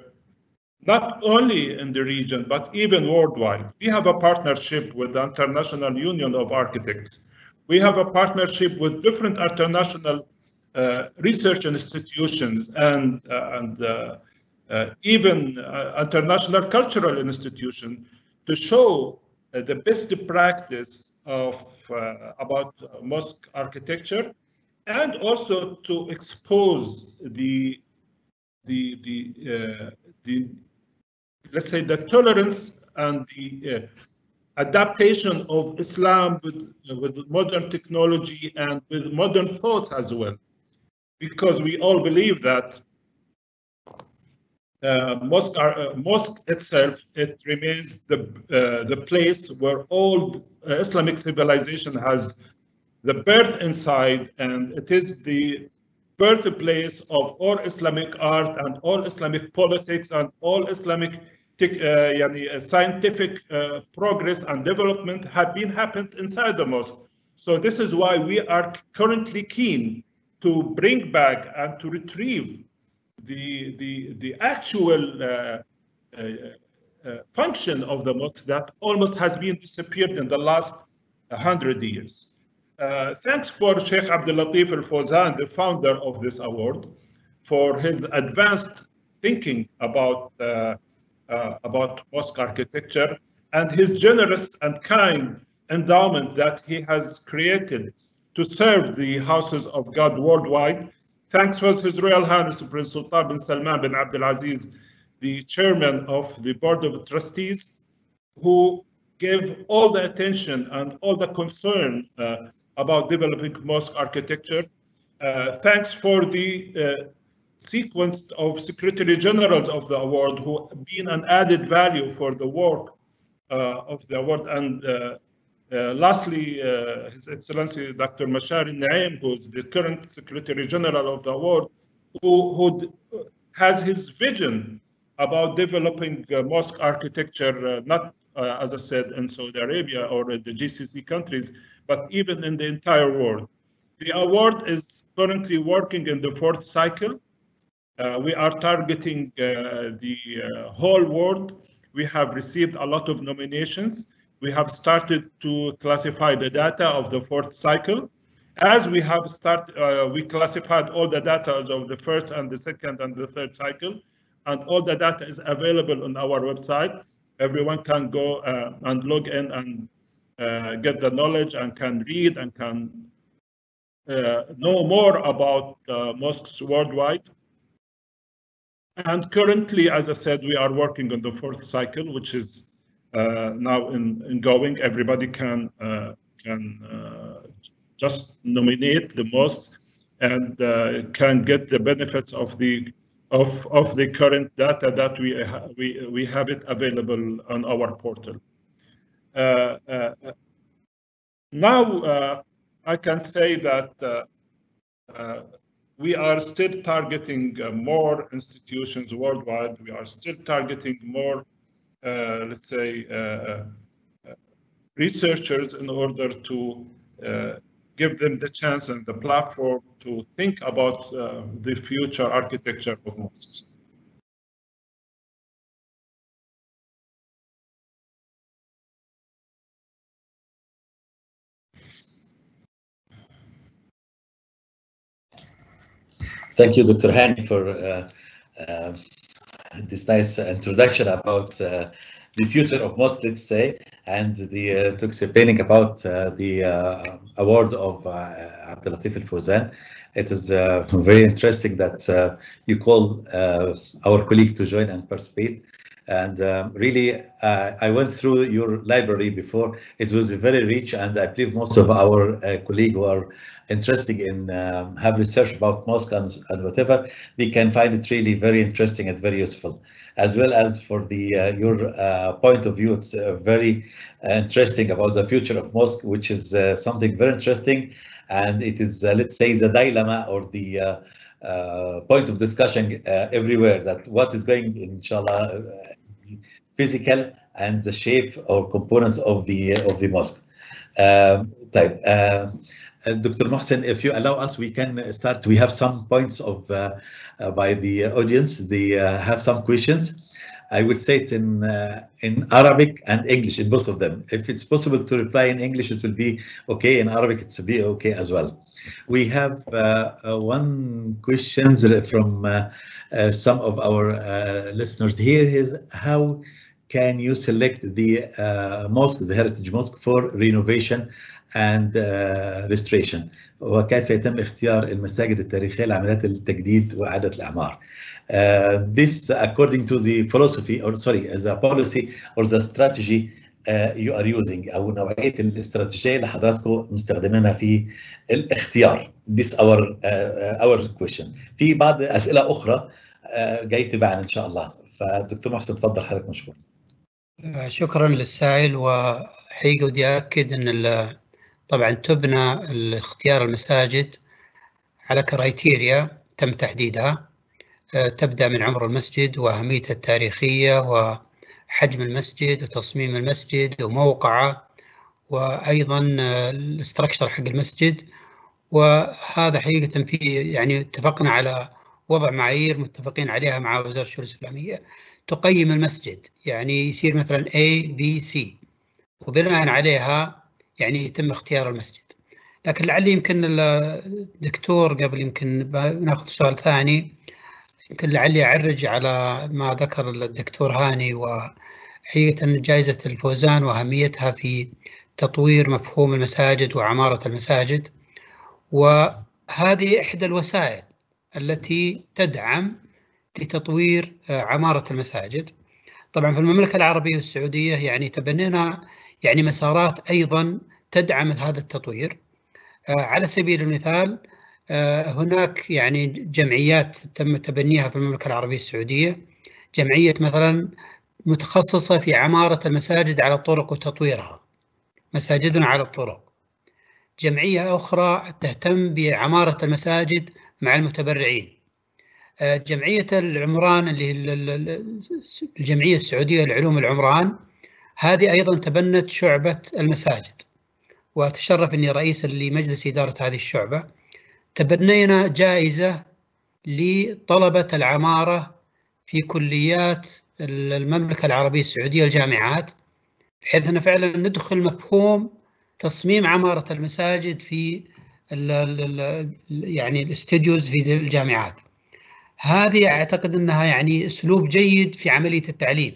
not only in the region, but even worldwide. We have a partnership with the International Union of Architects. We have a partnership with different international uh, research institutions and, uh, and uh, uh, even uh, international cultural institutions to show the best practice of uh, about mosque architecture, and also to expose the the the uh, the let's say the tolerance and the uh, adaptation of Islam with uh, with modern technology and with modern thoughts as well, because we all believe that uh, mosque uh, mosque itself, it remains the uh, the place where all uh, Islamic civilization has the birth inside, and it is the birthplace of all Islamic art and all Islamic politics and all Islamic uh, yani, uh, scientific uh, progress and development have been happened inside the mosque. So this is why we are currently keen to bring back and to retrieve the the the actual uh, uh, uh, function of the mosque that almost has been disappeared in the last hundred years. Uh, thanks for Sheikh Abdul Latif Al Fawzan, the founder of this award, for his advanced thinking about uh, uh, about mosque architecture and his generous and kind endowment that he has created to serve the houses of God worldwide. Thanks for His Royal Highness Prince Sultan bin Salman bin Abdul Aziz, the chairman of the Board of Trustees, who gave all the attention and all the concern uh, about developing mosque architecture. Uh, thanks for the uh, sequence of Secretary Generals of the award who have been an added value for the work uh, of the award. And uh, uh, lastly, uh, His Excellency Doctor Mashari Naim, who is the current Secretary General of the award, who, who has his vision about developing uh, mosque architecture, uh, not, uh, as I said, in Saudi Arabia or the G C C countries, but even in the entire world. The award is currently working in the fourth cycle. Uh, we are targeting uh, the uh, whole world. We have received a lot of nominations. We have started to classify the data of the fourth cycle. As we have started, uh, we classified all the data of the first and the second and the third cycle, and all the data is available on our website. Everyone can go uh, and log in and uh, get the knowledge and can read and can uh, know more about uh, mosques worldwide. And currently, as I said, we are working on the fourth cycle, which is uh, now in, in going. Everybody can uh, can uh, just nominate the mosques and uh, can get the benefits of the of of the current data that we ha we we have it available on our portal. Uh, uh, now uh, I can say that uh, uh, we are still targeting uh, more institutions worldwide. We are still targeting more, uh, let's say, uh, uh, researchers in order to uh, give them the chance and the platform to think about uh, the future architecture of mosques. Thank you, Doctor Hani, for uh, uh, this nice introduction about uh, the future of mosque, let's say, and the uh, to explaining about uh, the uh, award of uh, Abdul Latif Al Fawzan. It is uh, very interesting that uh, you call uh, our colleague to join and participate. And um, really, uh, I went through your library before. It was very rich, and I believe most of our uh, colleagues who are interested in um, have research about mosque and, and whatever, they can find it really very interesting and very useful. As well as for the uh, your uh, point of view, it's uh, very uh, interesting about the future of mosque, which is uh, something very interesting, and it is uh, let's say the dilemma or the uh, uh, point of discussion uh, everywhere, that what is going, inshallah, uh, physical and the shape or components of the uh, of the mosque. Um, type. Uh, uh, Doctor Mohsen, if you allow us, we can start. We have some points of uh, uh, by the audience. They uh, have some questions. I would say it in uh, in Arabic and English, in both of them. If it's possible to reply in English, it will be okay. In Arabic, it's be okay as well. We have uh, uh, one question from uh, uh, some of our uh, listeners here. Is how can you select the uh, mosque, the heritage mosque, for renovation and uh, restoration? وكيف يتم اختيار المساجد التاريخية لعمليات التجديد وإعادة الإعمار. Uh, this according to the philosophy or sorry the policy or the strategy uh, you are using أو نوعية الاستراتيجية اللي حضراتكم مستخدمينها في الاختيار. This our uh, our question. في بعض أسئلة أخرى uh, جاي تبعنا إن شاء الله. فدكتور محسن تفضل حضرتك مشكور. شكرا للسائل. وحقيقة ودي أكد أن طبعا تبنى اختيار المساجد على كرايتيريا تم تحديدها، تبدأ من عمر المسجد وأهميته التاريخية وحجم المسجد وتصميم المسجد وموقعه وأيضا الاستراكشر حق المسجد. وهذا حقيقة في يعني اتفقنا على وضع معايير متفقين عليها مع وزارة الشؤون الإسلامية تقيم المسجد، يعني يصير مثلا A B C وبناء عليها يعني يتم اختيار المسجد. لكن لعل يمكن الدكتور قبل يمكن ناخذ سؤال ثاني، يمكن لعلي أعرج على ما ذكر الدكتور هاني وحقيقة جائزة الفوزان وأهميتها في تطوير مفهوم المساجد وعمارة المساجد، وهذه إحدى الوسائل التي تدعم لتطوير عمارة المساجد. طبعا في المملكة العربية السعودية يعني تبنينا يعني مسارات أيضا تدعم هذا التطوير. على سبيل المثال هناك يعني جمعيات تم تبنيها في المملكة العربية السعودية، جمعية مثلا متخصصة في عمارة المساجد على الطرق وتطويرها، مساجدنا على الطرق. جمعية أخرى تهتم بعمارة المساجد مع المتبرعين. جمعية العمران اللي الجمعية السعودية لعلوم العمران، هذه أيضا تبنت شعبة المساجد، وأتشرف أني رئيس لمجلس إدارة هذه الشعبة. تبنينا جائزة لطلبة العمارة في كليات المملكة العربية السعودية الجامعات، بحيث أن فعلا ندخل مفهوم تصميم عمارة المساجد في ال ال يعني الاستوديوز في الجامعات. هذه أعتقد أنها يعني أسلوب جيد في عملية التعليم.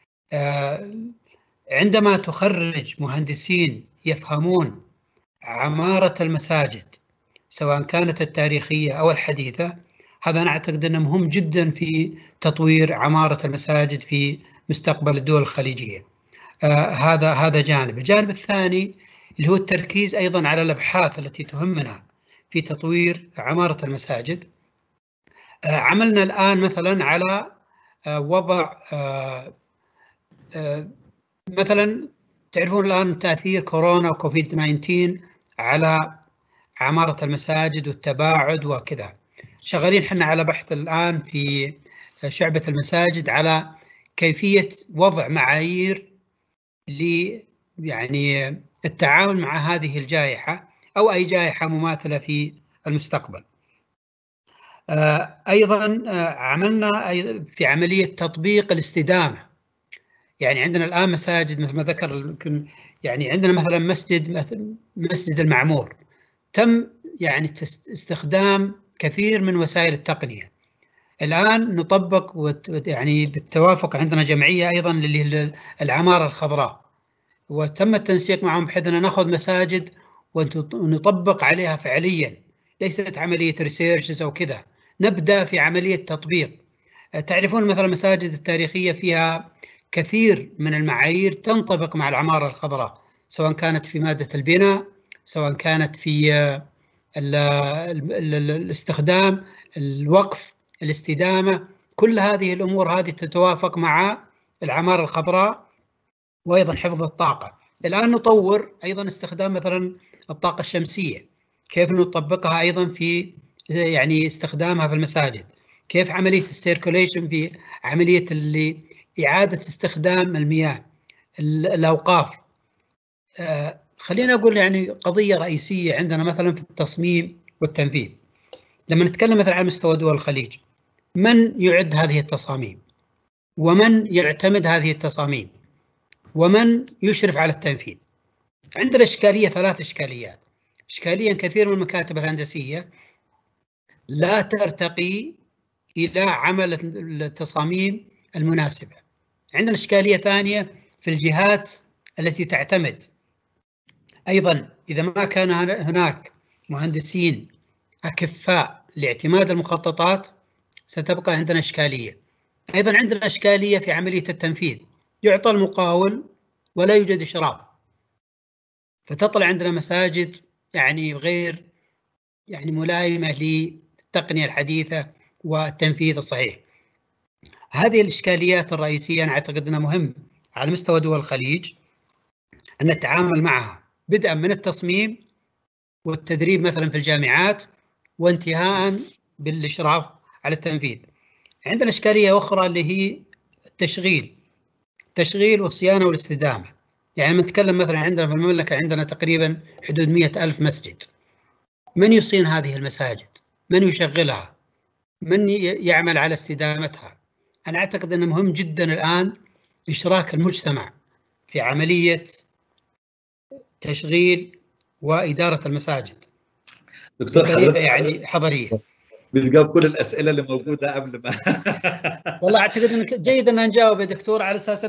عندما تخرج مهندسين يفهمون عمارة المساجد سواء كانت التاريخية أو الحديثة، هذا أنا أعتقد أنه مهم جدا في تطوير عمارة المساجد في مستقبل الدول الخليجية. آه هذا هذا جانب. الجانب الثاني اللي هو التركيز أيضا على الأبحاث التي تهمنا في تطوير عمارة المساجد. آه عملنا الآن مثلا على آه وضع آه آه مثلا تعرفون الآن تأثير كورونا وكوفيد تسعة عشر على عمارة المساجد والتباعد وكذا. شغالين حنا على بحث الآن في شعبة المساجد على كيفية وضع معايير ل يعني التعامل مع هذه الجائحة أو أي جائحة مماثلة في المستقبل. أيضا عملنا في عملية تطبيق الاستدامة. يعني عندنا الآن مساجد مثل ما ذكر، يعني عندنا مثلا مسجد مثل مسجد المعمور تم يعني استخدام كثير من وسائل التقنية. الآن نطبق يعني بالتوافق، عندنا جمعية أيضا للعمارة الخضراء، وتم التنسيق معهم بحيث أن نأخذ مساجد ونطبق عليها فعليا، ليست عملية ريسيرش أو كذا، نبدأ في عملية تطبيق. تعرفون مثلا المساجد التاريخية فيها كثير من المعايير تنطبق مع العمارة الخضراء، سواء كانت في مادة البناء، سواء كانت في ال ال ال الاستخدام، الوقف، الاستدامة، كل هذه الأمور هذه تتوافق مع العمارة الخضراء وأيضا حفظ الطاقة. الآن نطور أيضا استخدام مثلا الطاقة الشمسية، كيف نطبقها أيضا في يعني استخدامها في المساجد، كيف عملية السيركوليشن في عملية اللي إعادة استخدام المياه، الأوقاف. آه خلينا أقول يعني قضية رئيسية عندنا مثلا في التصميم والتنفيذ. لما نتكلم مثلا على مستوى دول الخليج، من يعد هذه التصاميم؟ ومن يعتمد هذه التصاميم؟ ومن يشرف على التنفيذ؟ عندنا إشكالية، ثلاث إشكاليات. إشكالية كثير من المكاتب الهندسية لا ترتقي إلى عمل التصاميم المناسبة. عندنا إشكالية ثانية في الجهات التي تعتمد. أيضا إذا ما كان هناك مهندسين أكفاء لاعتماد المخططات ستبقى عندنا إشكالية. أيضا عندنا إشكالية في عملية التنفيذ، يعطى المقاول ولا يوجد إشراف، فتطلع عندنا مساجد يعني غير يعني ملائمة للتقنية الحديثة والتنفيذ الصحيح. هذه الإشكاليات الرئيسية أنا أعتقد أنها مهم على مستوى دول الخليج أن نتعامل معها، بدءا من التصميم والتدريب مثلا في الجامعات وانتهاء بالإشراف على التنفيذ. عندنا إشكالية أخرى اللي هي التشغيل التشغيل والصيانة والاستدامة. يعني نتكلم مثلا عندنا في المملكة عندنا تقريبا حدود مئة ألف مسجد. من يصين هذه المساجد؟ من يشغلها؟ من يعمل على استدامتها؟ أنا أعتقد أنه مهم جدا الآن إشراك المجتمع في عملية تشغيل وإدارة المساجد. دكتور حضرتك يعني حضرية بتجاوب كل الأسئلة اللي موجودة قبل ما والله أعتقد أنه جيد أن نجاوب يا دكتور على أساس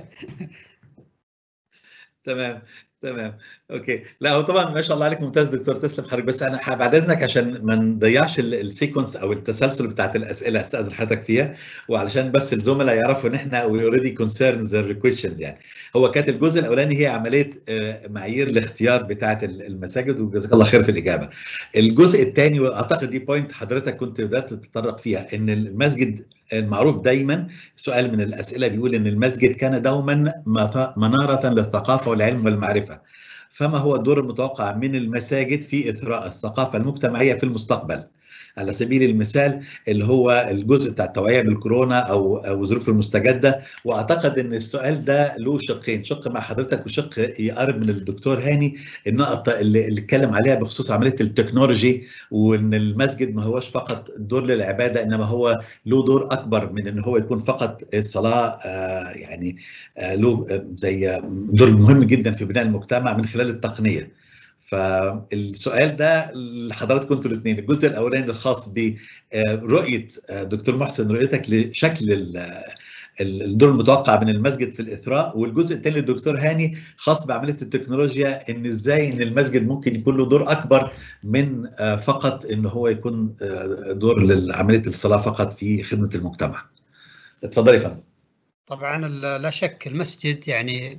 تمام تمام اوكي. لا هو طبعا ما شاء الله عليك ممتاز دكتور، تسلم حضرتك. بس انا بعد اذنك عشان ما نضيعش السيكونس او التسلسل بتاعت الاسئله استاذن حضرتك فيها، وعلشان بس الزملاء يعرفوا ان احنا وي اوريدي كونسيرنز ذير كويشنز. يعني هو كانت الجزء الاولاني هي عمليه معايير الاختيار بتاعت المساجد، وجزاك الله خير في الاجابه. الجزء الثاني واعتقد دي بوينت حضرتك كنت بدات تتطرق فيها، ان المسجد المعروف دايما سؤال من الاسئله بيقول ان المسجد كان دوما مناره للثقافه والعلم والمعرفه، فما هو الدور المتوقع من المساجد في إثراء الثقافة المجتمعية في المستقبل؟ على سبيل المثال اللي هو الجزء بتاع التوعية بالكورونا أو أو ظروف المستجدة. وأعتقد أن السؤال ده له شقين، شق مع حضرتك وشق يقرب من الدكتور هاني، النقطة اللي اللي اتكلم عليها بخصوص عملية التكنولوجي، وأن المسجد ما هوش فقط دور للعبادة، إنما هو له دور أكبر من أن هو يكون فقط الصلاة. آه يعني آه له زي دور مهم جدا في بناء المجتمع من خلال التقنية. فالسؤال ده لحضراتكم انتوا الاثنين، الجزء الاولاني الخاص برؤيه دكتور محسن، رؤيتك لشكل الدور المتوقع من المسجد في الاثراء، والجزء الثاني للدكتور هاني خاص بعمليه التكنولوجيا، ان ازاي ان المسجد ممكن يكون له دور اكبر من فقط ان هو يكون دور لعمليه الصلاه فقط في خدمه المجتمع. اتفضلي يا فندم. طبعا لا شك المسجد يعني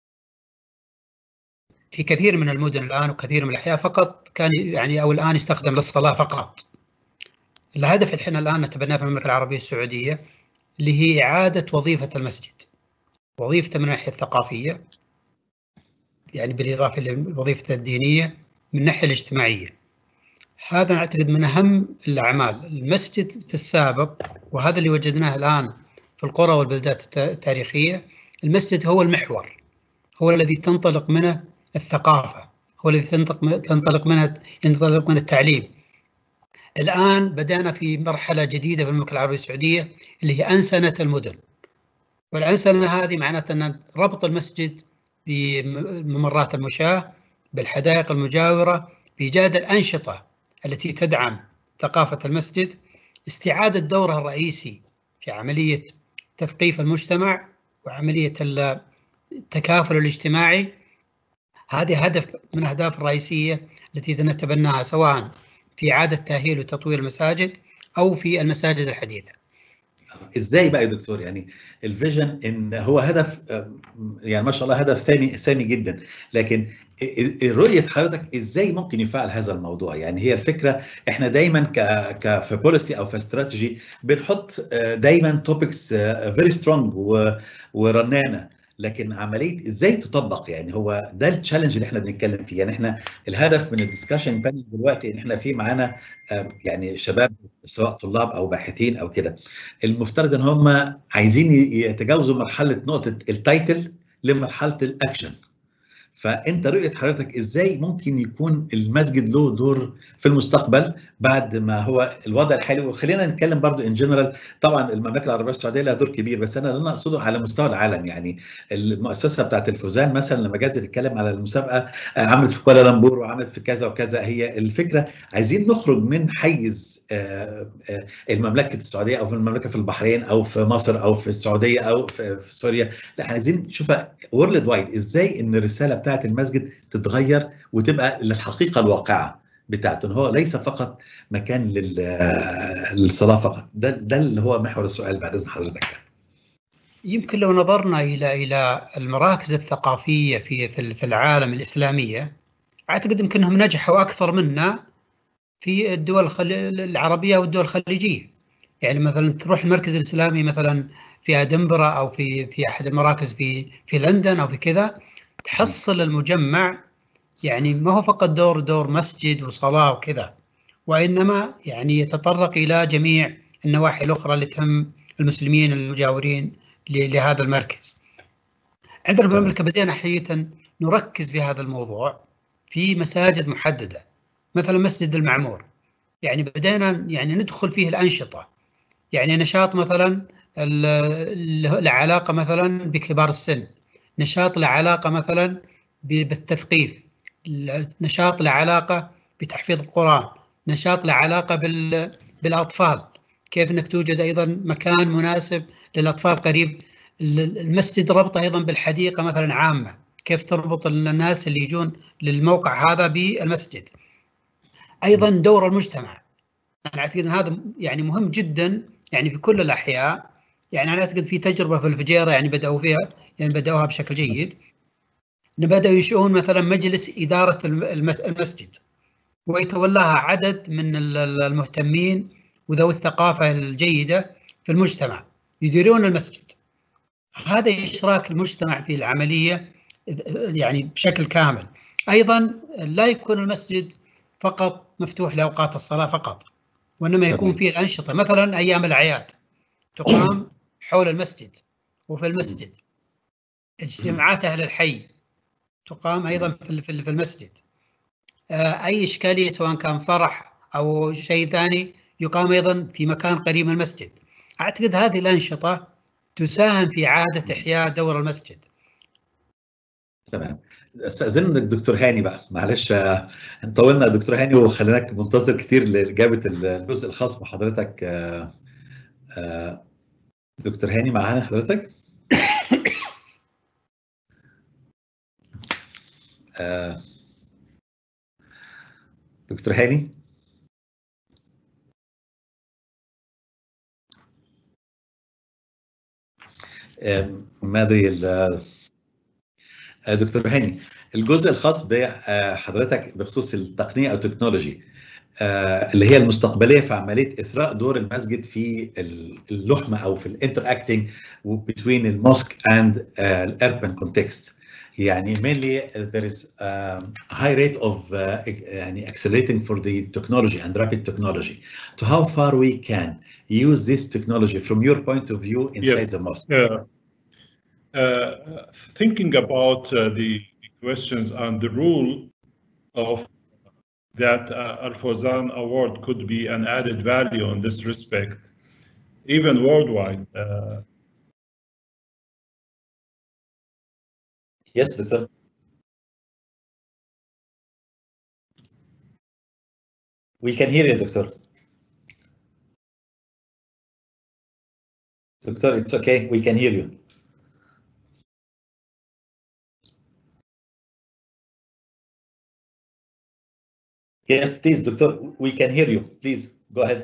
في كثير من المدن الآن وكثير من الأحياء فقط كان يعني أو الآن يستخدم للصلاة فقط. الهدف اللي احنا الآن نتبناه في المملكة العربية السعودية اللي هي إعادة وظيفة المسجد، وظيفته من الناحية الثقافية يعني بالإضافة لوظيفته الدينية من الناحية الاجتماعية. هذا أعتقد من أهم الأعمال. المسجد في السابق، وهذا اللي وجدناه الآن في القرى والبلدات التاريخية، المسجد هو المحور، هو الذي تنطلق منه الثقافة، هو الذي تنطلق منه ينطلق من التعليم. الآن بدأنا في مرحلة جديدة في المملكة العربية السعودية اللي هي أنسنة المدن، والأنسنة هذه معناتها أن ربط المسجد بممرات المشاة بالحدائق المجاورة، بإيجاد الأنشطة التي تدعم ثقافة المسجد، استعادة دوره الرئيسي في عملية تثقيف المجتمع وعملية التكافل الاجتماعي. هذه هدف من الأهداف الرئيسية التي نتبناها سواء في إعادة تأهيل وتطوير المساجد أو في المساجد الحديثة. ازاي بقى يا دكتور؟ يعني الفيجن ان هو هدف يعني ما شاء الله هدف ثاني سامي جدا، لكن رؤيه حضرتك ازاي ممكن يفعل هذا الموضوع؟ يعني هي الفكره احنا دايما ك ك في بوليسي او في استراتيجي بنحط دايما توبكس فيري سترونج ورنانه، لكن عمليه ازاي تطبق يعني هو ده التشالنج اللي احنا بنتكلم فيه. يعني احنا الهدف من الدسكشن بانل دلوقتي ان احنا في معانا يعني شباب سواء طلاب او باحثين او كده، المفترض ان هم عايزين يتجاوزوا مرحله نقطه التايتل لمرحله الاكشن. فانت رؤيه حضرتك ازاي ممكن يكون المسجد له دور في المستقبل بعد ما هو الوضع الحالي؟ وخلينا نتكلم برضو ان جنرال، طبعا المملكه العربيه السعوديه لها دور كبير، بس انا اللي انا اقصده على مستوى العالم. يعني المؤسسه بتاعت الفوزان مثلا لما جت تتكلم على المسابقه عملت في كوالالمبور وعملت في كذا وكذا. هي الفكره عايزين نخرج من حيز المملكه السعوديه او في المملكه في البحرين او في مصر او في السعوديه او في سوريا، لا عايزين نشوفها وورلد وايد، ازاي ان الرساله بتاعت المسجد تتغير وتبقى للحقيقه الواقعه بتاعته، هو ليس فقط مكان للصلاه فقط. ده ده اللي هو محور السؤال بعد اذن حضرتك. يمكن لو نظرنا الى الى المراكز الثقافيه في في العالم الاسلاميه، اعتقد يمكن انهم نجحوا اكثر منا في الدول العربيه والدول الخليجيه. يعني مثلا تروح المركز الاسلامي مثلا في ادنبرا او في في احد المراكز في في لندن او في كذا، تحصل المجمع يعني ما هو فقط دور دور مسجد وصلاه وكذا، وانما يعني يتطرق الى جميع النواحي الاخرى اللي تهم المسلمين المجاورين لهذا المركز. عندنا في المملكه بدينا حقيقه نركز في هذا الموضوع في مساجد محدده، مثلا مسجد المعمور يعني بدينا يعني ندخل فيه الانشطه، يعني نشاط مثلا له علاقه مثلا بكبار السن، نشاط له علاقه مثلا بالتثقيف، نشاط له علاقه بتحفيظ القران، نشاط له علاقه بال بالاطفال، كيف انك توجد ايضا مكان مناسب للاطفال قريب. المسجد ربطه ايضا بالحديقه مثلا عامه، كيف تربط الناس اللي يجون للموقع هذا بالمسجد. ايضا دور المجتمع، انا اعتقد ان هذا يعني مهم جدا يعني في كل الاحياء. يعني انا اعتقد في تجربه في الفجيره يعني بداوا فيها يعني بداوها بشكل جيد، ان بداوا ينشئون مثلا مجلس اداره المسجد ويتولاها عدد من المهتمين وذوي الثقافه الجيده في المجتمع يديرون المسجد. هذا اشراك المجتمع في العمليه يعني بشكل كامل. ايضا لا يكون المسجد فقط مفتوح لاوقات الصلاه فقط، وانما يكون فيه الانشطه، مثلا ايام الاعياد تقام حول المسجد وفي المسجد، اجتماعات اهل الحي تقام ايضا في المسجد، اي اشكاليه سواء كان فرح او شيء ثاني يقام ايضا في مكان قريب من المسجد. اعتقد هذه الانشطه تساهم في اعاده احياء دور المسجد. تمام. استاذنك دكتور هاني بقى، معلش طولنا يا دكتور هاني وخليناك منتظر كتير لاجابه الجزء الخاص بحضرتك. دكتور هاني معانا حضرتك؟ دكتور هاني؟ ما ادري. دكتور هاني، الجزء الخاص بحضرتك بخصوص التقنيه او التكنولوجي اللي هي المستقبليه في عمليه اثراء دور المسجد في اللحمه او في الانتراكتنج between الموسك and الاربن context. يعني mainly there is a high rate of uh, يعني accelerating for the technology and rapid technology. So how far we can use this technology from your point of view inside yes. the mosque? Uh, uh, thinking about uh, the questions and the rule of that uh, Al-Fawzan Award could be an added value in this respect, even worldwide. Uh, yes, doctor. We can hear you, doctor. Doctor, it's okay. We can hear you. Yes, please, doctor. We can hear you. Please go ahead.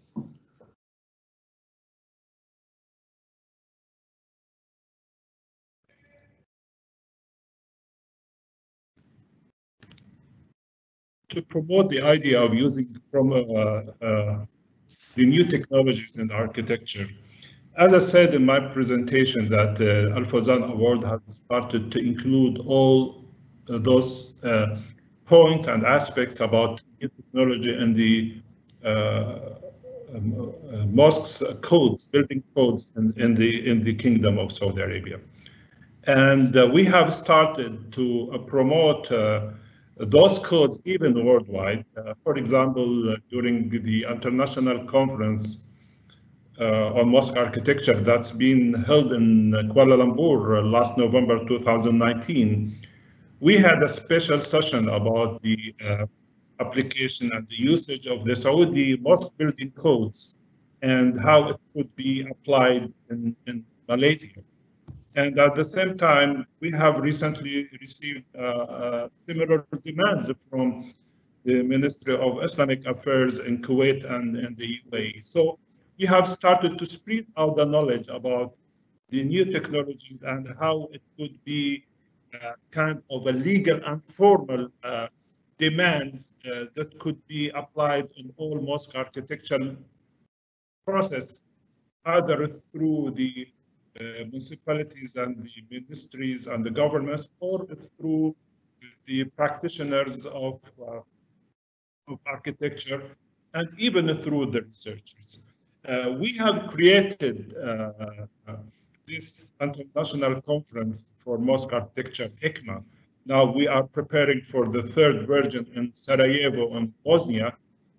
to promote the idea of using from uh, uh, the new technologies in architecture. As I said in my presentation, that uh, Al-Fawzan Award has started to include all uh, those uh, points and aspects about new technology and the uh, um, uh, mosques codes, building codes in, in the in the Kingdom of Saudi Arabia. And uh, we have started to uh, promote uh, those codes even worldwide. Uh, for example, uh, during the international conference uh, on mosque architecture that's been held in Kuala Lumpur uh, last November two thousand nineteen, we had a special session about the uh, application and the usage of the Saudi mosque building codes and how it could be applied in, in Malaysia. And at the same time, we have recently received uh, uh, similar demands from the Ministry of Islamic Affairs in Kuwait and, and the U A E. So we have started to spread out the knowledge about the new technologies and how it could be uh, kind of a legal and formal uh, demands uh, that could be applied in all mosque architectural process, either through the uh, municipalities and the ministries and the governments, or through the practitioners of, uh, of architecture, and even through the researchers. Uh, we have created uh, uh, this international conference for mosque architecture, HICMA. Now we are preparing for the third version in Sarajevo and Bosnia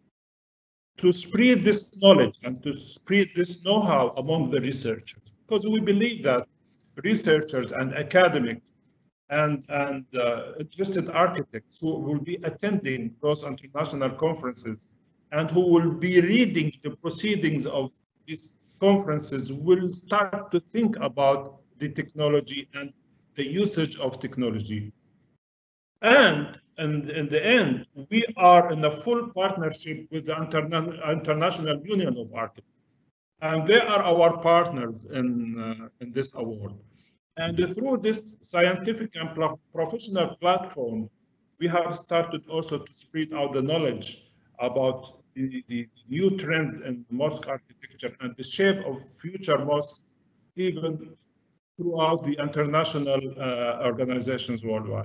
to spread this knowledge and to spread this know-how among the researchers, because we believe that researchers and academics and, and uh, interested architects who will be attending those international conferences and who will be reading the proceedings of these conferences will start to think about the technology and the usage of technology. And in, in the end, we are in a full partnership with the Interna International Union of Architects. And they are our partners in, uh, in this award. And through this scientific and pro professional platform, we have started also to spread out the knowledge about the, the new trends in mosque architecture and the shape of future mosques, even throughout the international uh, organizations worldwide.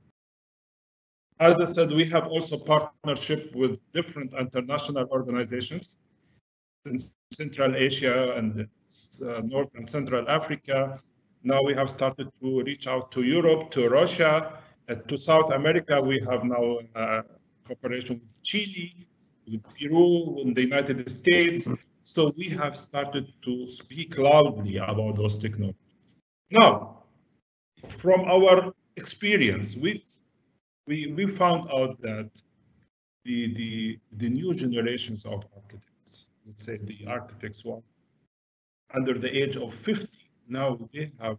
As I said, we have also partnership with different international organizations in Central Asia and uh, North and Central Africa. Now we have started to reach out to Europe, to Russia, uh, to South America. We have now uh, cooperation with Chile, with Peru, in the United States. So we have started to speak loudly about those technologies. Now, from our experience, we, we, we found out that the, the, the new generations of architects, let's say the architects who are under the age of fifty, now they have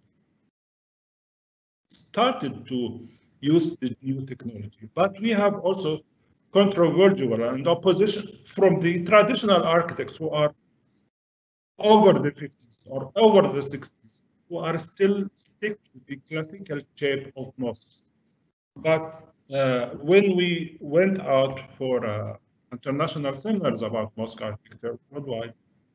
started to use the new technology. But we have also controversial and opposition from the traditional architects who are over the fifties or over the sixties, who are still stick to the classical shape of mosques. But uh, when we went out for uh, international seminars about mosque architecture worldwide,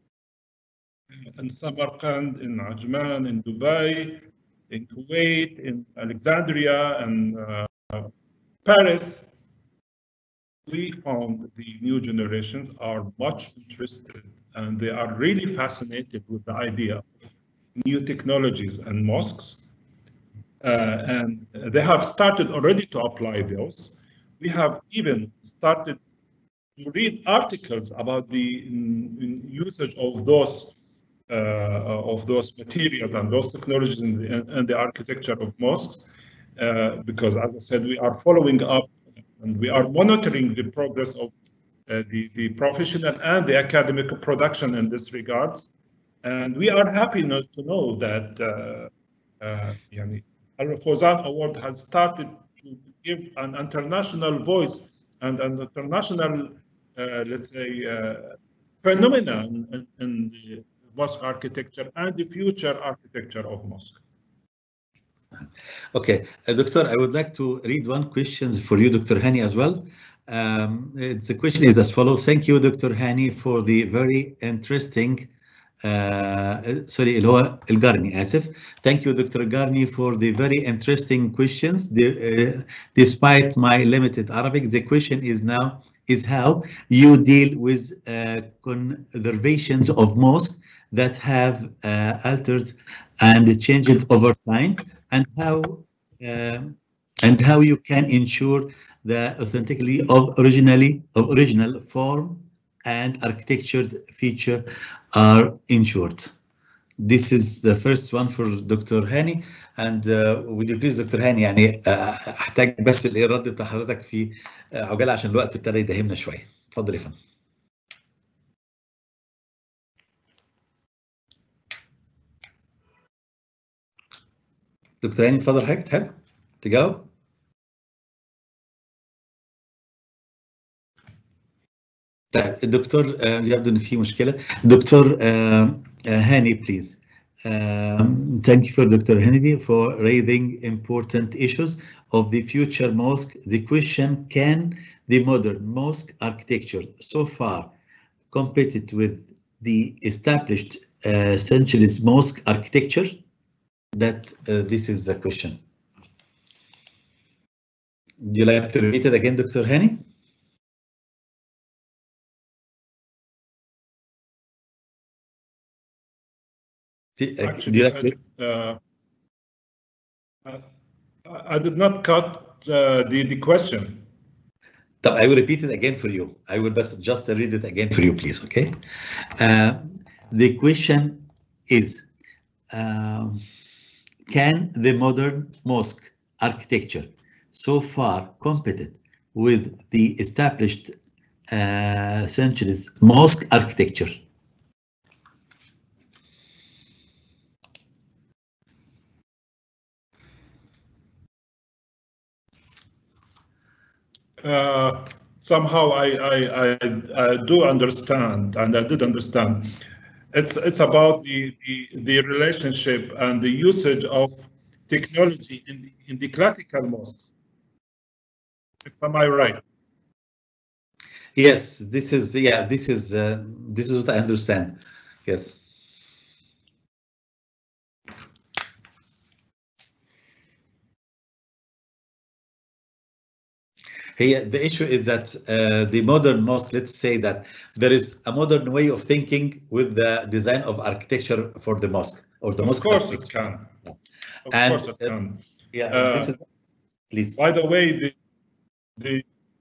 in Samarkand, in Ajman, in Dubai, in Kuwait, in Alexandria, and uh, Paris, we found the new generations are much interested and they are really fascinated with the idea of new technologies and mosques. Uh, and they have started already to apply those. We have even started to read articles about the in, in usage of those uh, of those materials and those technologies in the, in the architecture of mosques, uh, because as I said, we are following up and we are monitoring the progress of uh, the, the professional and the academic production in this regards. And we are happy not to know that uh, uh, yani, Al-Fawzan Award has started to give an international voice and an international, uh, let's say, uh, phenomenon in, in the mosque architecture and the future architecture of mosque. Okay, uh, Doctor, I would like to read one question for you, Doctor Hani, as well. Um, it's, the question is as follows. Thank you, Doctor Hani, for the very interesting Uh, sorry, اللي هو القرني آسف. Thank you, Doctor Garni, for the very interesting questions. The, uh, despite my limited Arabic, the question is now is how you deal with uh, conservations of mosques that have uh, altered and changed over time. and how um, and how you can ensure the authenticity of originally of original form and architecture's feature are ensured. This is the first one for Doctor Hani, and uh, would you please Doctor Hani يعني احتاج بس الايه الرد بتاع حضرتك في عجاله عشان الوقت ابتدى يداهمنا شويه. اتفضل يا فندم. دكتور هاني اتفضل حضرتك تحب تجاوب؟ طيب الدكتور يبدو ان في مشكله. دكتور هاني بليز. Um, thank you for Doctor Hennedy for raising important issues of the future mosque. The question, can the modern mosque architecture so far compete with the established uh, centuries mosque architecture? That uh, this is the question. Do you like to repeat it again, Doctor Hani? Actually, do you like I, uh, I, I did not cut uh, the, the question. I will repeat it again for you. I will just, just read it again for you, please, okay? Uh, the question is, uh, can the modern mosque architecture so far compete with the established uh, centuries mosque architecture? Uh, somehow I, I, I, I do understand, and I did understand. It's it's about the, the the relationship and the usage of technology in the in the classical mosques. Am I right? Yes, this is yeah. This is uh, this is what I understand. Yes. Here, the issue is that uh, the modern mosque, let's say that there is a modern way of thinking with the design of architecture for the mosque or the of mosque. Of course it can. Of and, course it can. Uh, yeah, uh, this is, please. By the way, the, the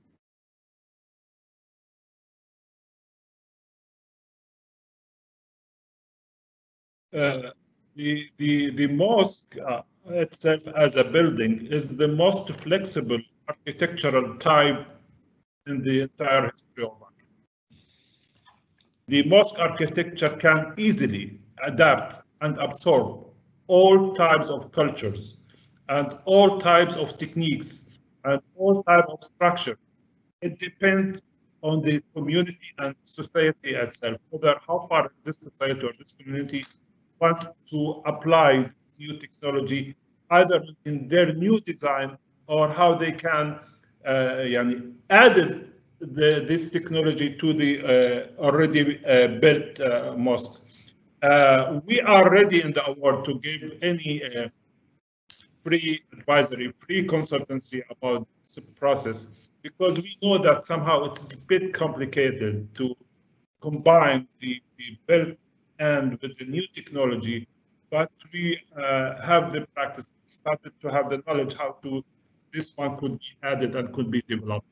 Uh, the the the mosque uh, itself as a building is the most flexible architectural type in the entire history of art. The mosque architecture can easily adapt and absorb all types of cultures and all types of techniques and all types of structure. It depends on the community and society itself, whether how far this society or this community wants to apply this new technology either in their new design or how they can uh, add the, this technology to the uh, already uh, built uh, mosques. Uh, we are ready in the award to give any uh, free advisory, free consultancy about this process, because we know that somehow it's a bit complicated to combine the, the built and with the new technology, but we uh, have the practice, started to have the knowledge how to this one could be added and could be developed.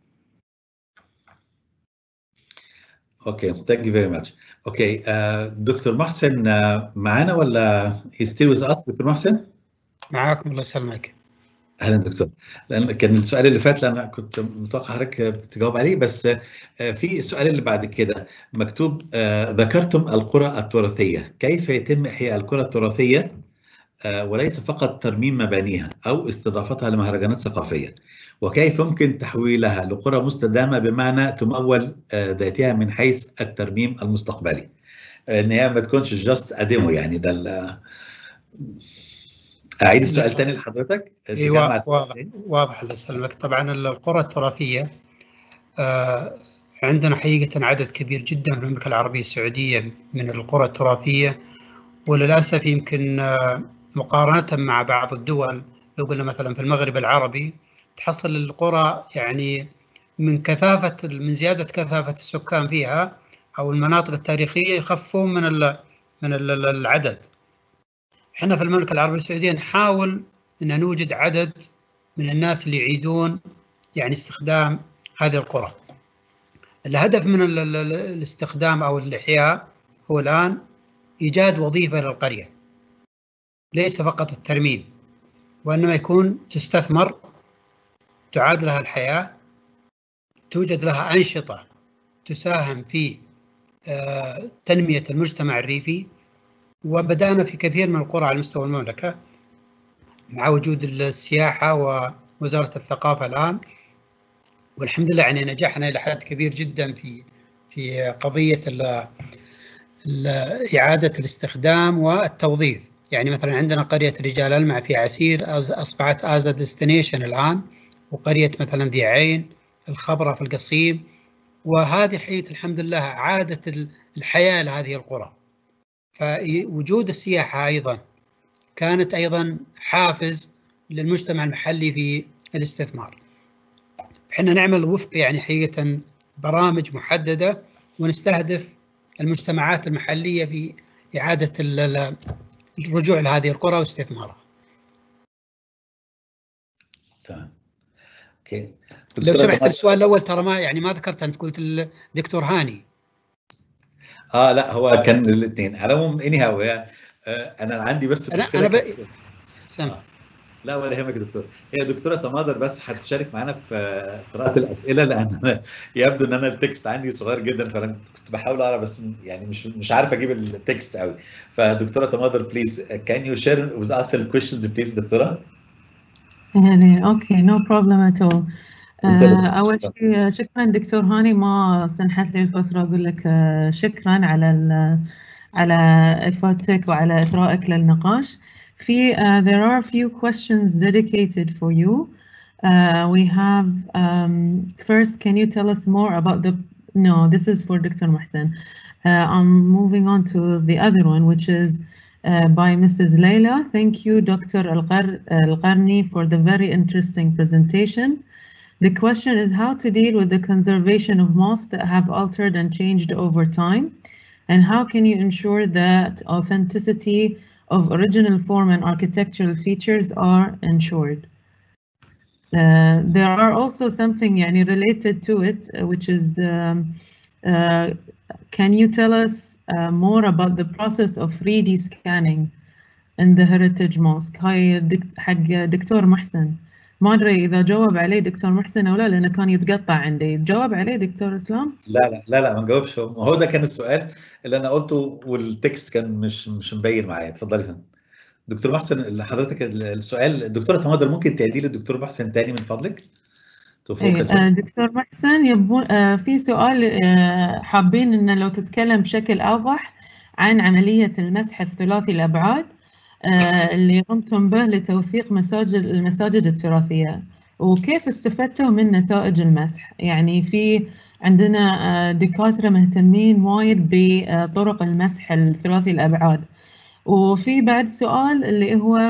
Okay, thank you very much. Okay, uh, Doctor Mohsen uh, معانا ولا he's still with us, Doctor Mohsen? معاكم الله يسلمك. اهلا دكتور. لان كان السؤال اللي فات انا كنت متوقع حضرتك تجاوب عليه، بس في السؤال اللي بعد كده مكتوب ذكرتم القرى التراثيه، كيف يتم احياء القرى التراثيه وليس فقط ترميم مبانيها او استضافتها لمهرجانات ثقافيه، وكيف يمكن تحويلها لقرى مستدامه بمعنى تمول ذاتها من حيث الترميم المستقبلي، ان هي ما تكونش جاست اديمو يعني. ده أعيد السؤال تاني لحضرتك؟ ايوه واضح واضح الله يسلمك. طبعا القرى التراثيه آه عندنا حقيقه عدد كبير جدا في المملكه العربيه السعوديه من القرى التراثيه، وللاسف يمكن آه مقارنه مع بعض الدول، لو قلنا مثلا في المغرب العربي تحصل القرى يعني من كثافه من زياده كثافه السكان فيها او المناطق التاريخيه يخفون من من العدد. احنا في المملكه العربيه السعوديه نحاول أن نوجد عدد من الناس اللي يعيدون يعني استخدام هذه القرى. الهدف من ال ال الاستخدام أو الإحياء هو الآن إيجاد وظيفة للقرية، ليس فقط الترميم، وإنما يكون تستثمر، تعاد لها الحياة، توجد لها أنشطة تساهم في تنمية المجتمع الريفي. وبدأنا في كثير من القرى على مستوى المملكة مع وجود السياحة ووزارة الثقافة الآن، والحمد لله يعني نجحنا إلى حد كبير جدا في في قضية ال ال إعادة الاستخدام والتوظيف. يعني مثلا عندنا قرية رجال المع في عسير أصبحت آز ديستنيشن الآن، وقرية مثلا ذي عين، الخبرة في القصيم، وهذه حقيقة الحمد لله عادت الحياة لهذه القرى. فوجود السياحة أيضا كانت أيضا حافز للمجتمع المحلي في الاستثمار. احنا نعمل وفق يعني حقيقة برامج محددة، ونستهدف المجتمعات المحلية في إعادة الرجوع لهذه القرى واستثمارها. تمام. اوكي. لو سمحت السؤال الأول ترى ما يعني ما ذكرت، أنت قلت الدكتور هاني. اه لا هو كان الاثنين على العموم. اني هاو آه انا عندي بس أنا مشكله. أنا سم. آه. لا ولا يهمك يا دكتور. هي دكتوره تماضر بس هتشارك معانا في قراءه الاسئله، لان أنا يبدو ان انا التكست عندي صغير جدا، فانا كنت بحاول اقرا بس يعني مش مش عارف اجيب التكست قوي. فدكتوره تماضر بليز كان يو شير with us the questions بليز دكتوره. اوكي نو بروبلم ات اول. اول شيء شكرا دكتور هاني، ما سنحت لي الفرصه اقول لك شكرا على على افادتك وعلى اثرائك للنقاش. في uh, there are a few questions dedicated for you. Uh, we have um, first, can you tell us more about the no this is for Doctor Mohsen. Uh, I'm moving on to the other one, which is uh, by Missus Leila. Thank you Doctor Al-Qarni for the very interesting presentation. The question is how to deal with the conservation of mosques that have altered and changed over time, and how can you ensure that authenticity of original form and architectural features are ensured. Uh, there are also something يعني related to it, uh, which is um, uh, can you tell us uh, more about the process of three D scanning in the heritage mosque. هاي دك حق دكتور محسن، ما ادري اذا جاوب عليه دكتور محسن او لا، لانه كان يتقطع عندي. جاوب عليه دكتور اسلام؟ لا لا لا لا ما جاوبش. هو ده كان السؤال اللي انا قلته والتكست كان مش مش مبين معايا. اتفضلي فندم. دكتور محسن حضرتك السؤال الدكتوره تماضر ممكن تعيدي لي الدكتور محسن تاني من فضلك؟ ايه دكتور محسن يبون آه في سؤال آه حابين ان لو تتكلم بشكل اوضح عن عمليه المسح الثلاثي الابعاد آه اللي قمتم به لتوثيق مساجد المساجد التراثيه، وكيف استفدتوا من نتائج المسح. يعني في عندنا آه دكاتره مهتمين وايد بطرق المسح الثلاثي الابعاد. وفي بعد سؤال اللي هو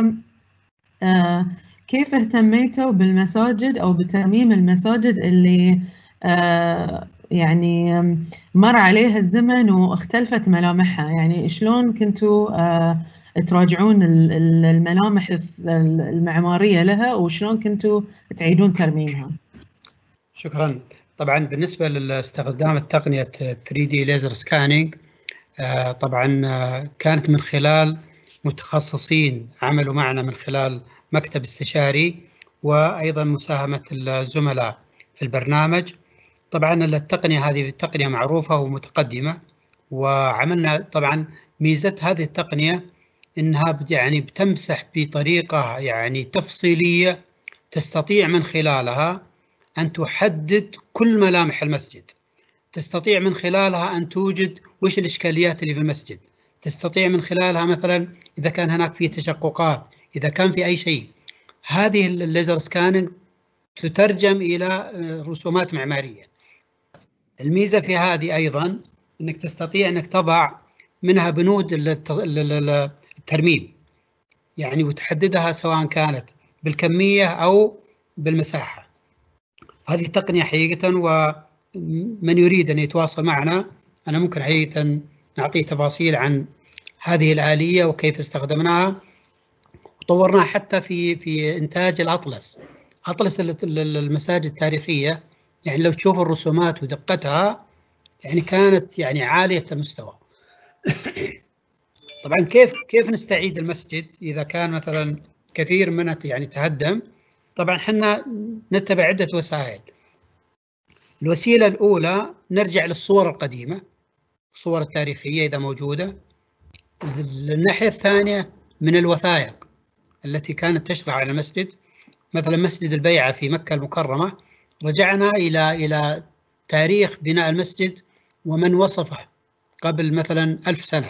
آه كيف اهتميتوا بالمساجد أو بترميم المساجد اللي آه يعني مر عليها الزمن واختلفت ملامحها، يعني شلون كنتوا آه تراجعون الملامح المعمارية لها وشلون كنتوا تعيدون ترميمها؟ شكرا. طبعا بالنسبة لاستخدام التقنية ثري دي ليزر سكانينج آه طبعا آه كانت من خلال متخصصين عملوا معنا من خلال مكتب استشاري، وأيضا مساهمة الزملاء في البرنامج. طبعا التقنية هذه تقنية معروفة ومتقدمة، وعملنا طبعا ميزة هذه التقنية إنها يعني بتمسح بطريقة يعني تفصيلية تستطيع من خلالها أن تحدد كل ملامح المسجد، تستطيع من خلالها أن توجد وش الإشكاليات اللي في المسجد، تستطيع من خلالها مثلا إذا كان هناك في تشققات، إذا كان في أي شيء. هذه الليزر سكاننج تترجم إلى رسومات معمارية. الميزة في هذه أيضا أنك تستطيع أنك تضع منها بنود الترميم، يعني وتحددها سواء كانت بالكمية أو بالمساحة. هذه تقنية حقيقة، ومن يريد أن يتواصل معنا أنا ممكن حقيقة نعطيه تفاصيل عن هذه الآلية وكيف استخدمناها. وطورناه حتى في في إنتاج الأطلس. أطلس المساجد التاريخية، يعني لو تشوف الرسومات ودقتها يعني كانت يعني عالية المستوى. طبعا كيف كيف نستعيد المسجد إذا كان مثلا كثير منه يعني تهدم؟ طبعا احنا نتبع عدة وسائل. الوسيلة الأولى نرجع للصور القديمة، الصور التاريخية إذا موجودة. الناحية الثانية من الوثائق التي كانت تشرح على المسجد، مثلا مسجد البيعة في مكة المكرمة، رجعنا إلى إلى تاريخ بناء المسجد ومن وصفه قبل مثلا ألف سنة.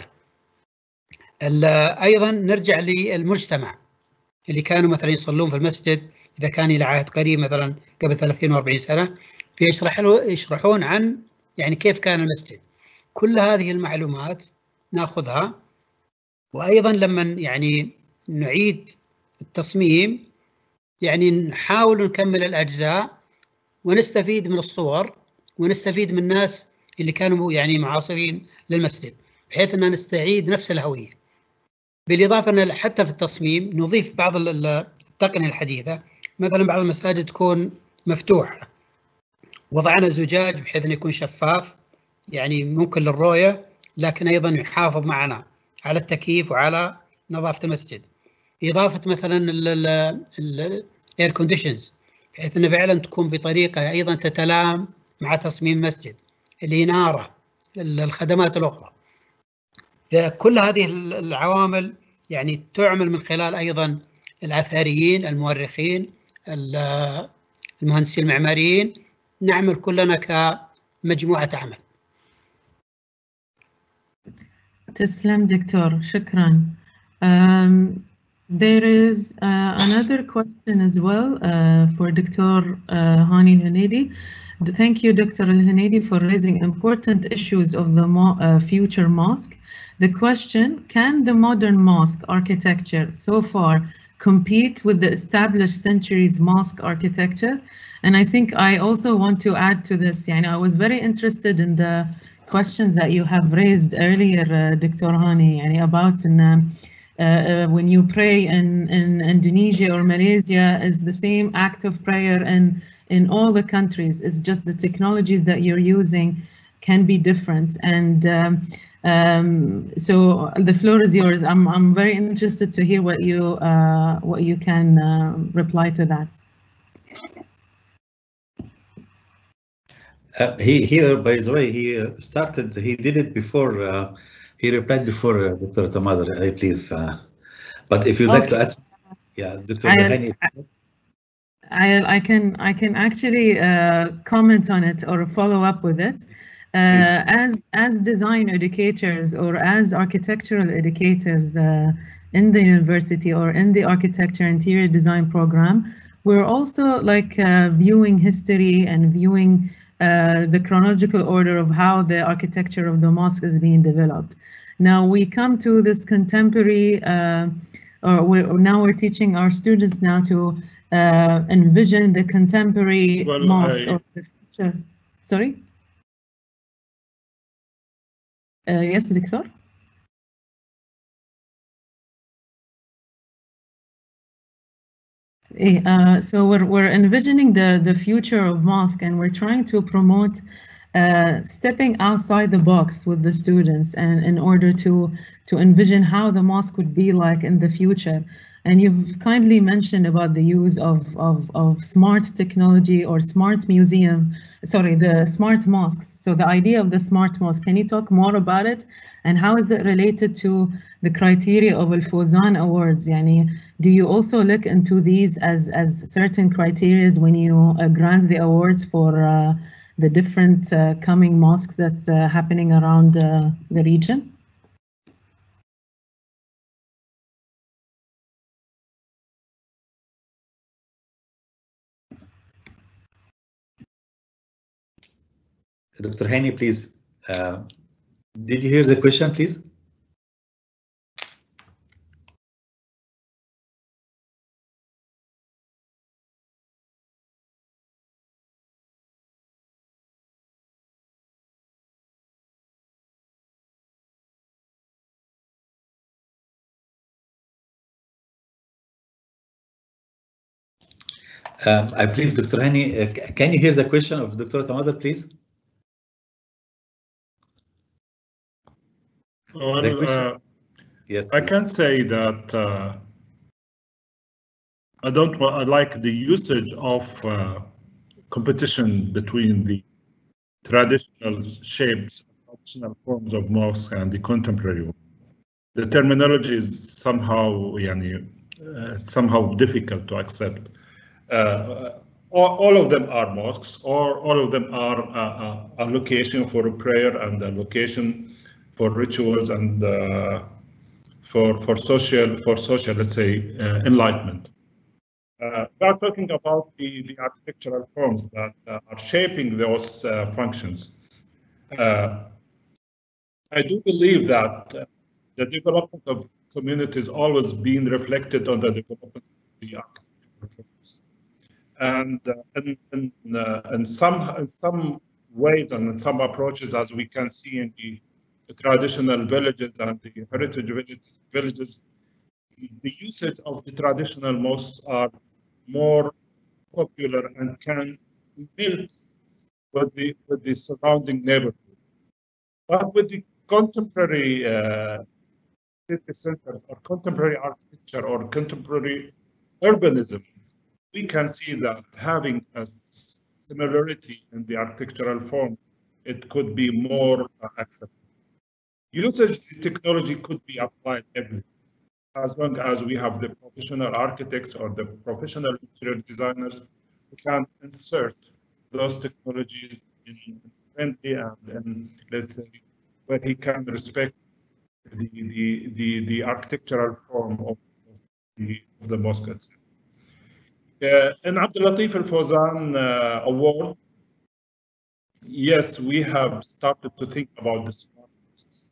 أيضا نرجع للمجتمع اللي كانوا مثلا يصلون في المسجد إذا كان إلى عهد قريب مثلا قبل ثلاثين وأربعين سنة، فيشرح يشرحون عن يعني كيف كان المسجد. كل هذه المعلومات ناخذها، وأيضا لما يعني نعيد التصميم يعني نحاول نكمل الأجزاء ونستفيد من الصور ونستفيد من الناس اللي كانوا يعني معاصرين للمسجد، بحيث أن نستعيد نفس الهوية. بالإضافة أن حتى في التصميم نضيف بعض التقنية الحديثة، مثلا بعض المساجد تكون مفتوحة، وضعنا زجاج بحيث أن يكون شفاف يعني ممكن للرؤية، لكن أيضا يحافظ معنا على التكييف وعلى نظافة المسجد. إضافة مثلا الاير كونديشنز بحيث أنه فعلا تكون بطريقة أيضا تتلائم مع تصميم المسجد، الإنارة، الخدمات الأخرى. كل هذه العوامل يعني تعمل من خلال أيضا الأثريين، المؤرخين، المهندسين المعماريين، نعمل كلنا كمجموعة عمل. تسلم دكتور، شكرا. Um, there is uh, another question as well uh, for Doctor Uh, Hani Al-Hanedi. Thank you, Doctor Al-Hanedi, for raising important issues of the mo uh, future mosque. The question, can the modern mosque architecture so far compete with the established centuries mosque architecture? And I think I also want to add to this, yani I was very interested in the questions that you have raised earlier, uh, Doctor Hani, yani about in, um, uh, uh, when you pray in, in Indonesia or Malaysia, is the same act of prayer in, in all the countries. It's just the technologies that you're using can be different. And um, um, so the floor is yours. I'm, I'm very interested to hear what you, uh, what you can uh, reply to that. Uh, he here, by the way, he uh, started. He did it before. Uh, he replied before uh, Doctor Tamadar, I believe. Uh, but if you'd okay. like to add, yeah, Doctor Hani. I I can I can actually uh, comment on it or follow up with it. Uh, as as design educators or as architectural educators uh, in the university or in the architecture interior design program, we're also like uh, viewing history and viewing uh, the chronological order of how the architecture of the mosque is being developed. Now we come to this contemporary, uh, or we're, now we're teaching our students now to uh, envision the contemporary well, mosque I... of the future. Sorry? Uh, yes, Doctor? Uh, so we're, we're envisioning the, the future of mosque, and we're trying to promote uh, stepping outside the box with the students, and in order to, to envision how the mosque would be like in the future. And you've kindly mentioned about the use of, of, of smart technology or smart museum, sorry, the smart mosques. So the idea of the smart mosque, can you talk more about it? And how is it related to the criteria of Al-Fawzan Awards? Yani, do you also look into these as, as certain criteria when you uh, grant the awards for uh, the different uh, coming mosques that's uh, happening around uh, the region? Doctor Hani, please. Uh, did you hear the question, please? Um, I believe Doctor Hani, uh, can you hear the question of Doctor Tamadar, please? Well, uh, yes, I please. can say that uh, I don't I like the usage of uh, competition between the traditional shapes, traditional forms of mosque and the contemporary one. The terminology is somehow, yani, uh, somehow difficult to accept. Uh, all, all of them are mosques, or all of them are uh, a location for prayer and a location for rituals and uh, for for social for social let's say uh, enlightenment. Uh, we are talking about the, the architectural forms that uh, are shaping those uh, functions. Uh, I do believe that uh, the development of communities always been reflected on the development of the architectural forms. And uh, in, in, uh, in, some, in some ways and in some approaches, as we can see in the, the traditional villages and the heritage villages, villages the, the usage of the traditional mosques are more popular and can melt with the with the surrounding neighborhood. But with the contemporary uh, city centers or contemporary architecture or contemporary urbanism, we can see that having a similarity in the architectural form, it could be more uh, acceptable. Usage technology could be applied everywhere, as long as we have the professional architects or the professional interior designers who can insert those technologies in friendly and, and let's say where he can respect the the the, the architectural form of, of the of the mosque itself. Uh, in Abdul Latif Al Fawzan uh, Award, yes, we have started to think about the smart mosques,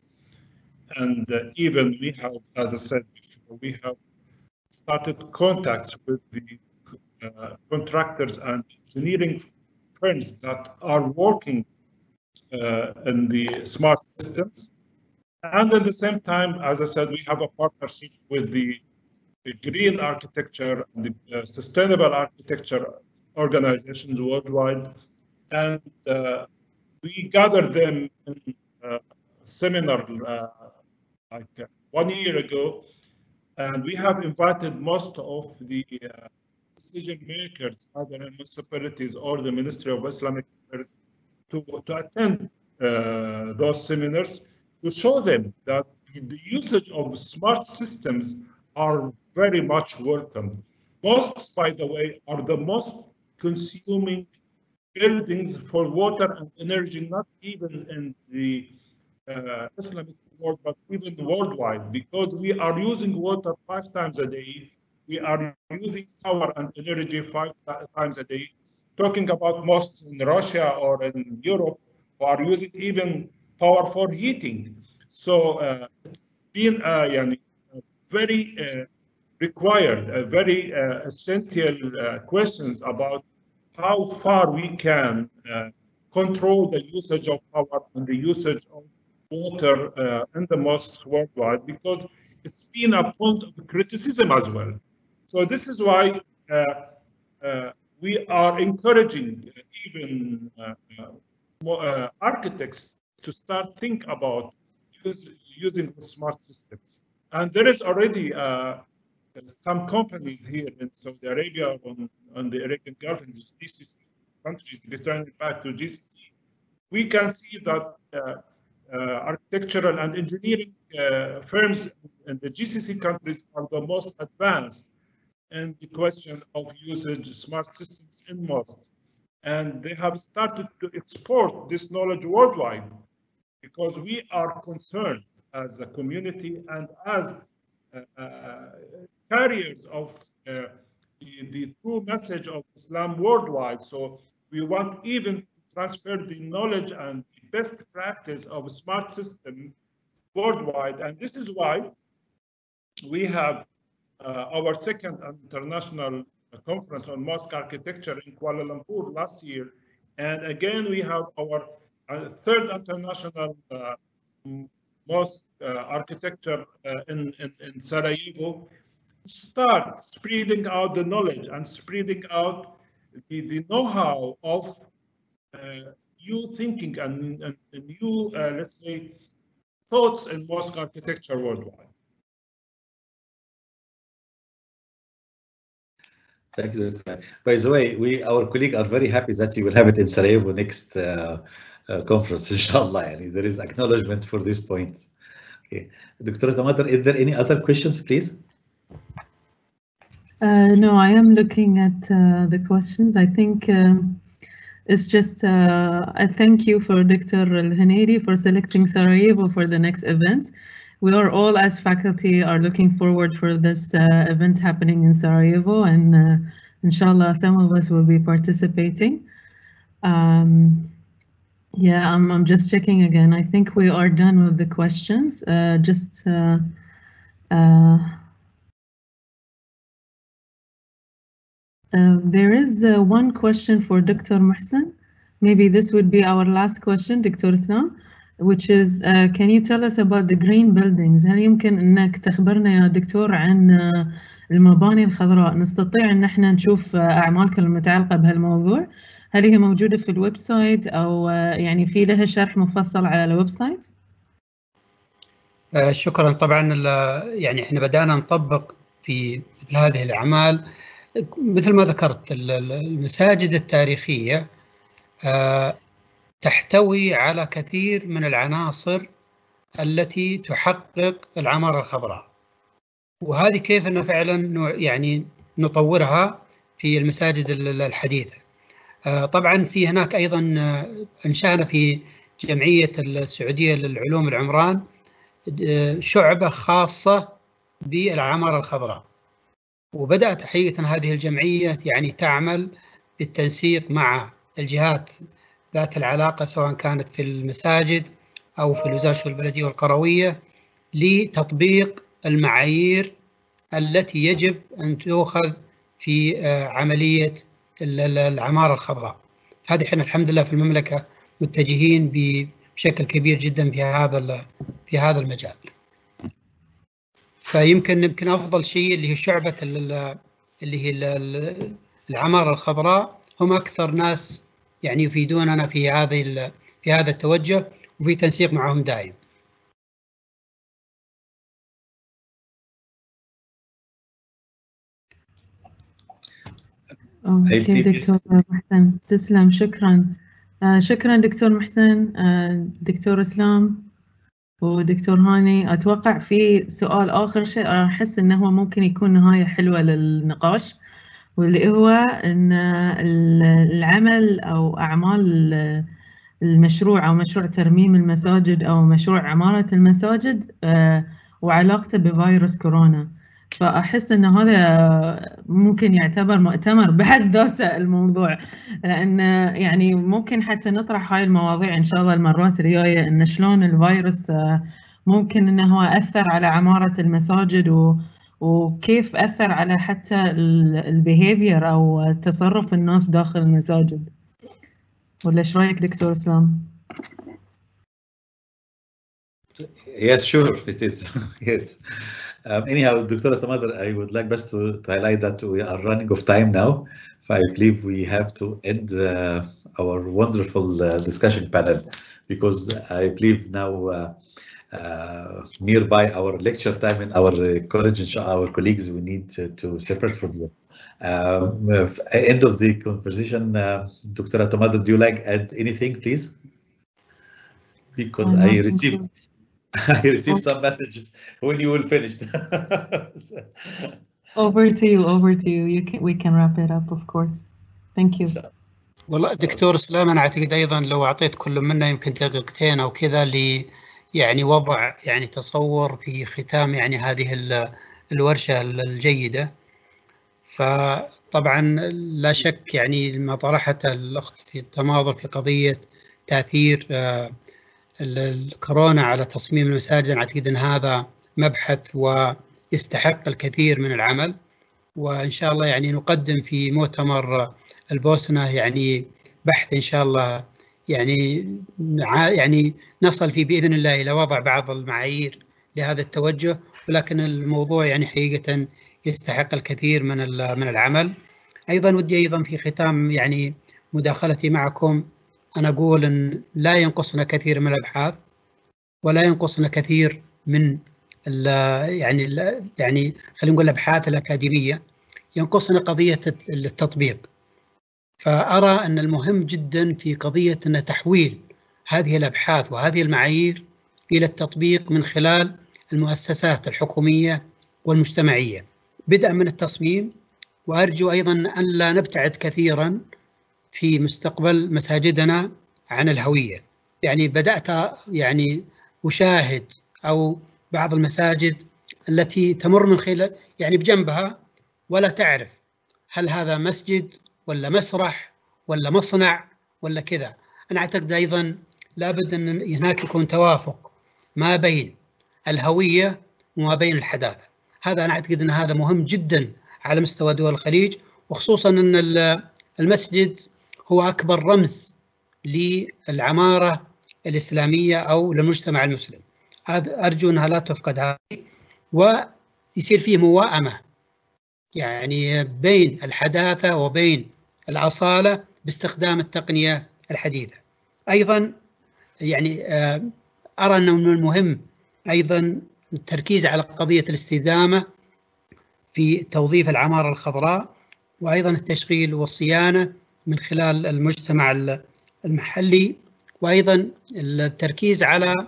and uh, even we have, as I said before, we have started contacts with the uh, contractors and engineering firms that are working uh, in the smart systems. And at the same time, as I said, we have a partnership with the, the green architecture and the uh, sustainable architecture organizations worldwide. And uh, we gather them in a seminar uh, like uh, one year ago. And we have invited most of the uh, decision makers, either in municipalities or the Ministry of Islamic Affairs, to, to attend uh, those seminars to show them that the usage of smart systems are very much welcomed. Mosques, by the way, are the most consuming buildings for water and energy, not even in the uh, Islamic world, but even worldwide, because we are using water five times a day. We are using power and energy five times a day. Talking about mosques in Russia or in Europe, who are using even power for heating. So uh, it's been uh, yani, very uh, required, uh, very uh, essential uh, questions about how far we can uh, control the usage of power and the usage of water uh, in the mosques worldwide, because it's been a point of criticism as well. So this is why uh, uh, we are encouraging uh, even uh, uh, architects to start think about use, using smart systems. And there is already uh, some companies here in Saudi Arabia on, on the Arabian Gulf and the G C C countries returning back to G C C. We can see that uh, uh, architectural and engineering uh, firms in the G C C countries are the most advanced in the question of usage smart systems in mosques. And they have started to export this knowledge worldwide, because we are concerned as a community and as uh, uh, carriers of uh, the, the true message of Islam worldwide. So we want even to transfer the knowledge and the best practice of smart system worldwide. And this is why we have uh, our second international conference on mosque architecture in Kuala Lumpur last year. And again, we have our uh, third international uh, mosque uh, architecture uh, in, in, in Sarajevo. Start spreading out the knowledge and spreading out the, the know-how of uh, new thinking and, and new, uh, let's say, thoughts in mosque architecture worldwide. Thank you. By the way, we, our colleagues are very happy that you will have it in Sarajevo next uh, uh, conference, inshallah. Yani, there is acknowledgement for this point. Okay. Doctor Tamadar, is there any other questions, please? Uh, no, I am looking at uh, the questions. I think um, it's just uh, a thank you for Doctor Al-Hanedi for selecting Sarajevo for the next event. We are all, as faculty, are looking forward for this uh, event happening in Sarajevo, and uh, inshallah, some of us will be participating. Um, yeah, I'm, I'm just checking again. I think we are done with the questions. Uh, just uh, uh, uh, there is uh, one question for Doctor Mohsen. Maybe this would be our last question, Doctor Islam. Which is, uh, can you tell us about the green buildings? هل يمكن أنك تخبرنا يا دكتور عن المباني الخضراء؟ نستطيع أن احنا نشوف أعمالكم المتعلقة بهالموضوع؟ هل هي موجودة في الويب سايت أو يعني في لها شرح مفصل على الويب سايت؟ آه شكرا. طبعا يعني احنا بدأنا نطبق في مثل هذه الأعمال مثل ما ذكرت. المساجد التاريخية آه تحتوي على كثير من العناصر التي تحقق العمارة الخضراء، وهذه كيف أن فعلا يعني نطورها في المساجد الحديثة. طبعا في هناك أيضا أنشأنا في جمعية السعودية للعلوم العمران شعبة خاصة بالعمارة الخضراء، وبدأت حقيقة هذه الجمعية يعني تعمل بالتنسيق مع الجهات ذات العلاقة سواء كانت في المساجد أو في الوزارة الشؤون البلدية والقروية لتطبيق المعايير التي يجب أن تؤخذ في عملية العمارة الخضراء. هذه احنا الحمد لله في المملكة متجهين بشكل كبير جدا في هذا في هذا المجال. فيمكن يمكن أفضل شيء اللي هي شعبة اللي هي العمارة الخضراء هم أكثر ناس يعني يفيدوننا في هذه في هذا التوجه وفي تنسيق معهم دائم. اوكي دكتور محسن، تسلم، شكرا. آه شكرا دكتور محسن، آه دكتور اسلام ودكتور هاني. اتوقع في سؤال اخر شيء احس انه هو ممكن يكون نهاية حلوة للنقاش، واللي هو ان العمل او اعمال المشروع او مشروع ترميم المساجد او مشروع عمارة المساجد وعلاقته بفيروس كورونا. فاحس ان هذا ممكن يعتبر مؤتمر بحد ذاته الموضوع، لان يعني ممكن حتى نطرح هاي المواضيع ان شاء الله المرات الجايه، ان شلون الفيروس ممكن انه هو اثر على عمارة المساجد و وكيف أثر على حتى البيهيفير أو تصرف الناس داخل المساجد. ولا إيش رأيك دكتور إسلام؟ Yes, sure, it is. Yes. Um, anyhow, Doctor Tamadar, I would like best to, to highlight that we are running of time now. So I believe we have to end uh, our wonderful uh, discussion panel, because I believe now uh, Uh, nearby our lecture time in our uh, college, and our colleagues, we need to, to separate from you. Um, uh, end of the conversation, uh, Doctor Tamadar, do you like add anything, please? Because I received I received some messages when you will finish. Over to you, over to you. You can, we can wrap it up, of course. Thank you. والله دكتور اسلام، انا اعتقد ايضا لو اعطيت كل منا يمكن دقيقتين او كذا ل يعني وضع يعني تصور في ختام يعني هذه الورشة الجيدة. فطبعا لا شك يعني ما طرحته الأخت في التماضر في قضية تأثير الكورونا على تصميم المساجد، أعتقد أن هذا مبحث ويستحق الكثير من العمل، وإن شاء الله يعني نقدم في مؤتمر البوسنة يعني بحث إن شاء الله يعني يعني نصل فيه بإذن الله إلى وضع بعض المعايير لهذا التوجه، ولكن الموضوع يعني حقيقة يستحق الكثير من من العمل. أيضا ودي أيضا في ختام يعني مداخلتي معكم أنا أقول أن لا ينقصنا كثير من الأبحاث ولا ينقصنا كثير من ال يعني ال يعني خلينا نقول الأبحاث الأكاديمية، ينقصنا قضية التطبيق. فأرى أن المهم جدا في قضية أن تحويل هذه الأبحاث وهذه المعايير إلى التطبيق من خلال المؤسسات الحكومية والمجتمعية بدءا من التصميم. وأرجو أيضا أن لا نبتعد كثيرا في مستقبل مساجدنا عن الهوية. يعني بدأت يعني أشاهد أو بعض المساجد التي تمر من خلال يعني بجنبها ولا تعرف هل هذا مسجد ولا مسرح ولا مصنع ولا كذا. أنا أعتقد أيضا لابد أن هناك يكون توافق ما بين الهوية وما بين الحداثة. هذا أنا أعتقد أن هذا مهم جدا على مستوى دول الخليج، وخصوصا أن المسجد هو أكبر رمز للعمارة الإسلامية أو للمجتمع المسلم. هذا أرجو أنها لا تفقد هذه، ويصير فيه موائمة يعني بين الحداثة وبين الأصالة باستخدام التقنية الحديثة. أيضا يعني أرى أنه من المهم أيضا التركيز على قضية الاستدامة في توظيف العمارة الخضراء، وأيضا التشغيل والصيانة من خلال المجتمع المحلي، وأيضا التركيز على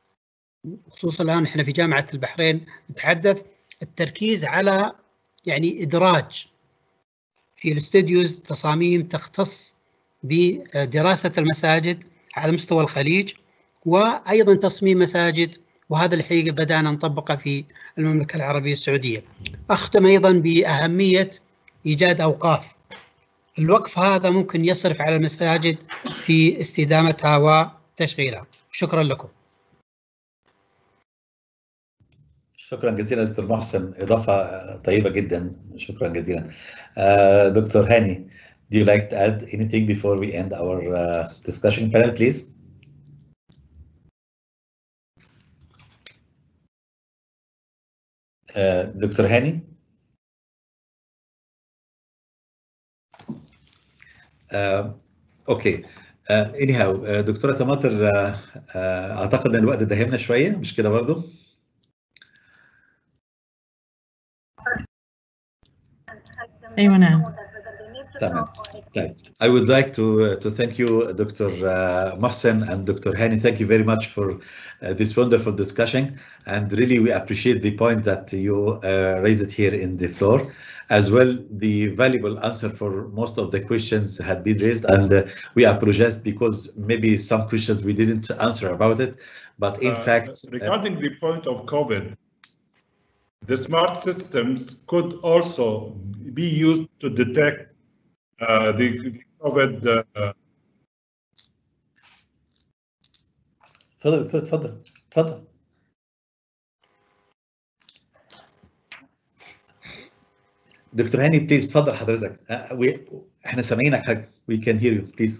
خصوصا الآن إحنا في جامعة البحرين نتحدث التركيز على يعني إدراج في الاستوديوز تصاميم تختص بدراسة المساجد على مستوى الخليج، وأيضا تصميم مساجد، وهذا الحقيقة بدأنا نطبقه في المملكة العربية السعودية. أختم أيضا بأهمية إيجاد أوقاف. الوقف هذا ممكن يصرف على المساجد في استدامتها وتشغيلها. شكرا لكم. شكرا جزيلا دكتور محسن، إضافة طيبة جدا، شكرا جزيلا. uh, دكتور هاني, do you like to add anything before we end our uh, discussion panel, please? uh, دكتور هاني. uh, اوكي uh, anyhow uh, دكتورة تماطر uh, uh, اعتقد ان الوقت داهمنا شوية، مش كده برضو؟ أيوة نعم. تمام. طيب. I would like to uh, to thank you, Doctor Uh, Mohsen and Doctor Hani. Thank you very much for uh, this wonderful discussion, and really we appreciate the point that you uh, raised here in the floor. As well, the valuable answer for most of the questions had been raised, and uh, we apologize because maybe some questions we didn't answer about it, but in uh, fact, regarding uh, the point of COVID, the smart systems could also be used to detect uh, the, the COVID. Uh, تفضل تفضل تفضل. دكتور هاني بليز تفضل حضرتك. uh, we, احنا سامعينك حاج. We can hear you please.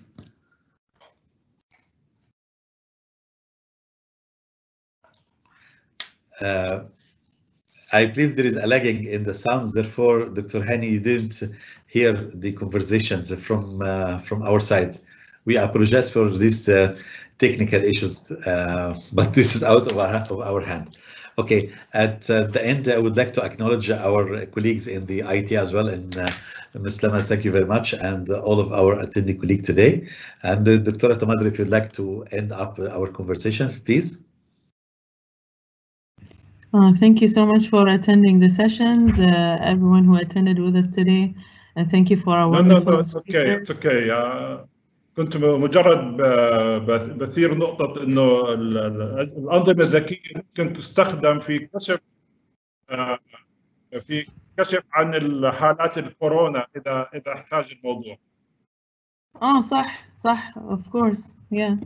Uh, I believe there is a lagging in the sound, therefore, Doctor Hani, you didn't hear the conversations from uh, from our side. We apologize for these uh, technical issues, uh, but this is out of our, of our hand. Okay, at uh, the end, I would like to acknowledge our colleagues in the I T as well, and uh, Miz Lama, thank you very much, and all of our attending colleagues today. And uh, Doctor Tamadri, if you'd like to end up our conversation, please. Uh, thank you so much for attending the sessions, uh, everyone who attended with us today, and thank you for our no, wonderful no, no, it's okay, it's okay. Uh, كنت مجرد بثير نقطة إنه الأنظمة الذكية ممكن تستخدم في كشف في كشف عن الحالات الكورونا إذا إذا احتاج الموضوع. آه صح صح of course yeah.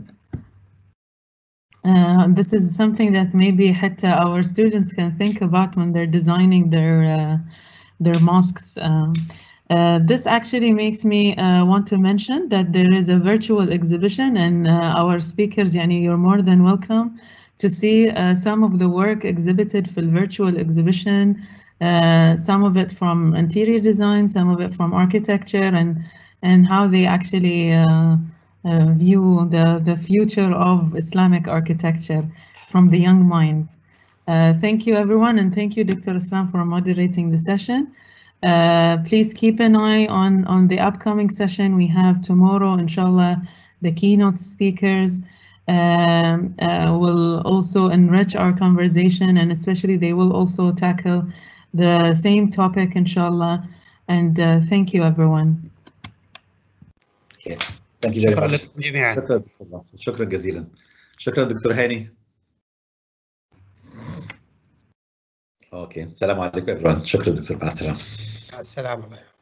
Uh, this is something that maybe حتى our students can think about when they're designing their uh, their mosques. Um, uh, this actually makes me uh, want to mention that there is a virtual exhibition, and uh, our speakers, يعني, you're more than welcome to see uh, some of the work exhibited في the virtual exhibition uh, some of it from interior design, some of it from architecture, and and how they actually uh, uh, view the the future of Islamic architecture from the young minds. Uh, thank you, everyone, and thank you, Doctor Islam, for moderating the session. Uh, please keep an eye on on the upcoming session we have tomorrow, inshallah. The keynote speakers um, uh, will also enrich our conversation, and especially they will also tackle the same topic, inshallah. And uh, thank you, everyone. Okay. Thank you very شكرا much. لكم جميعا. شكرا دكتور ناصر، شكرا جزيلا. شكرا دكتور هاني. اوكي، السلام عليكم everyone. شكرا دكتور، مع السلامة. مع السلامة.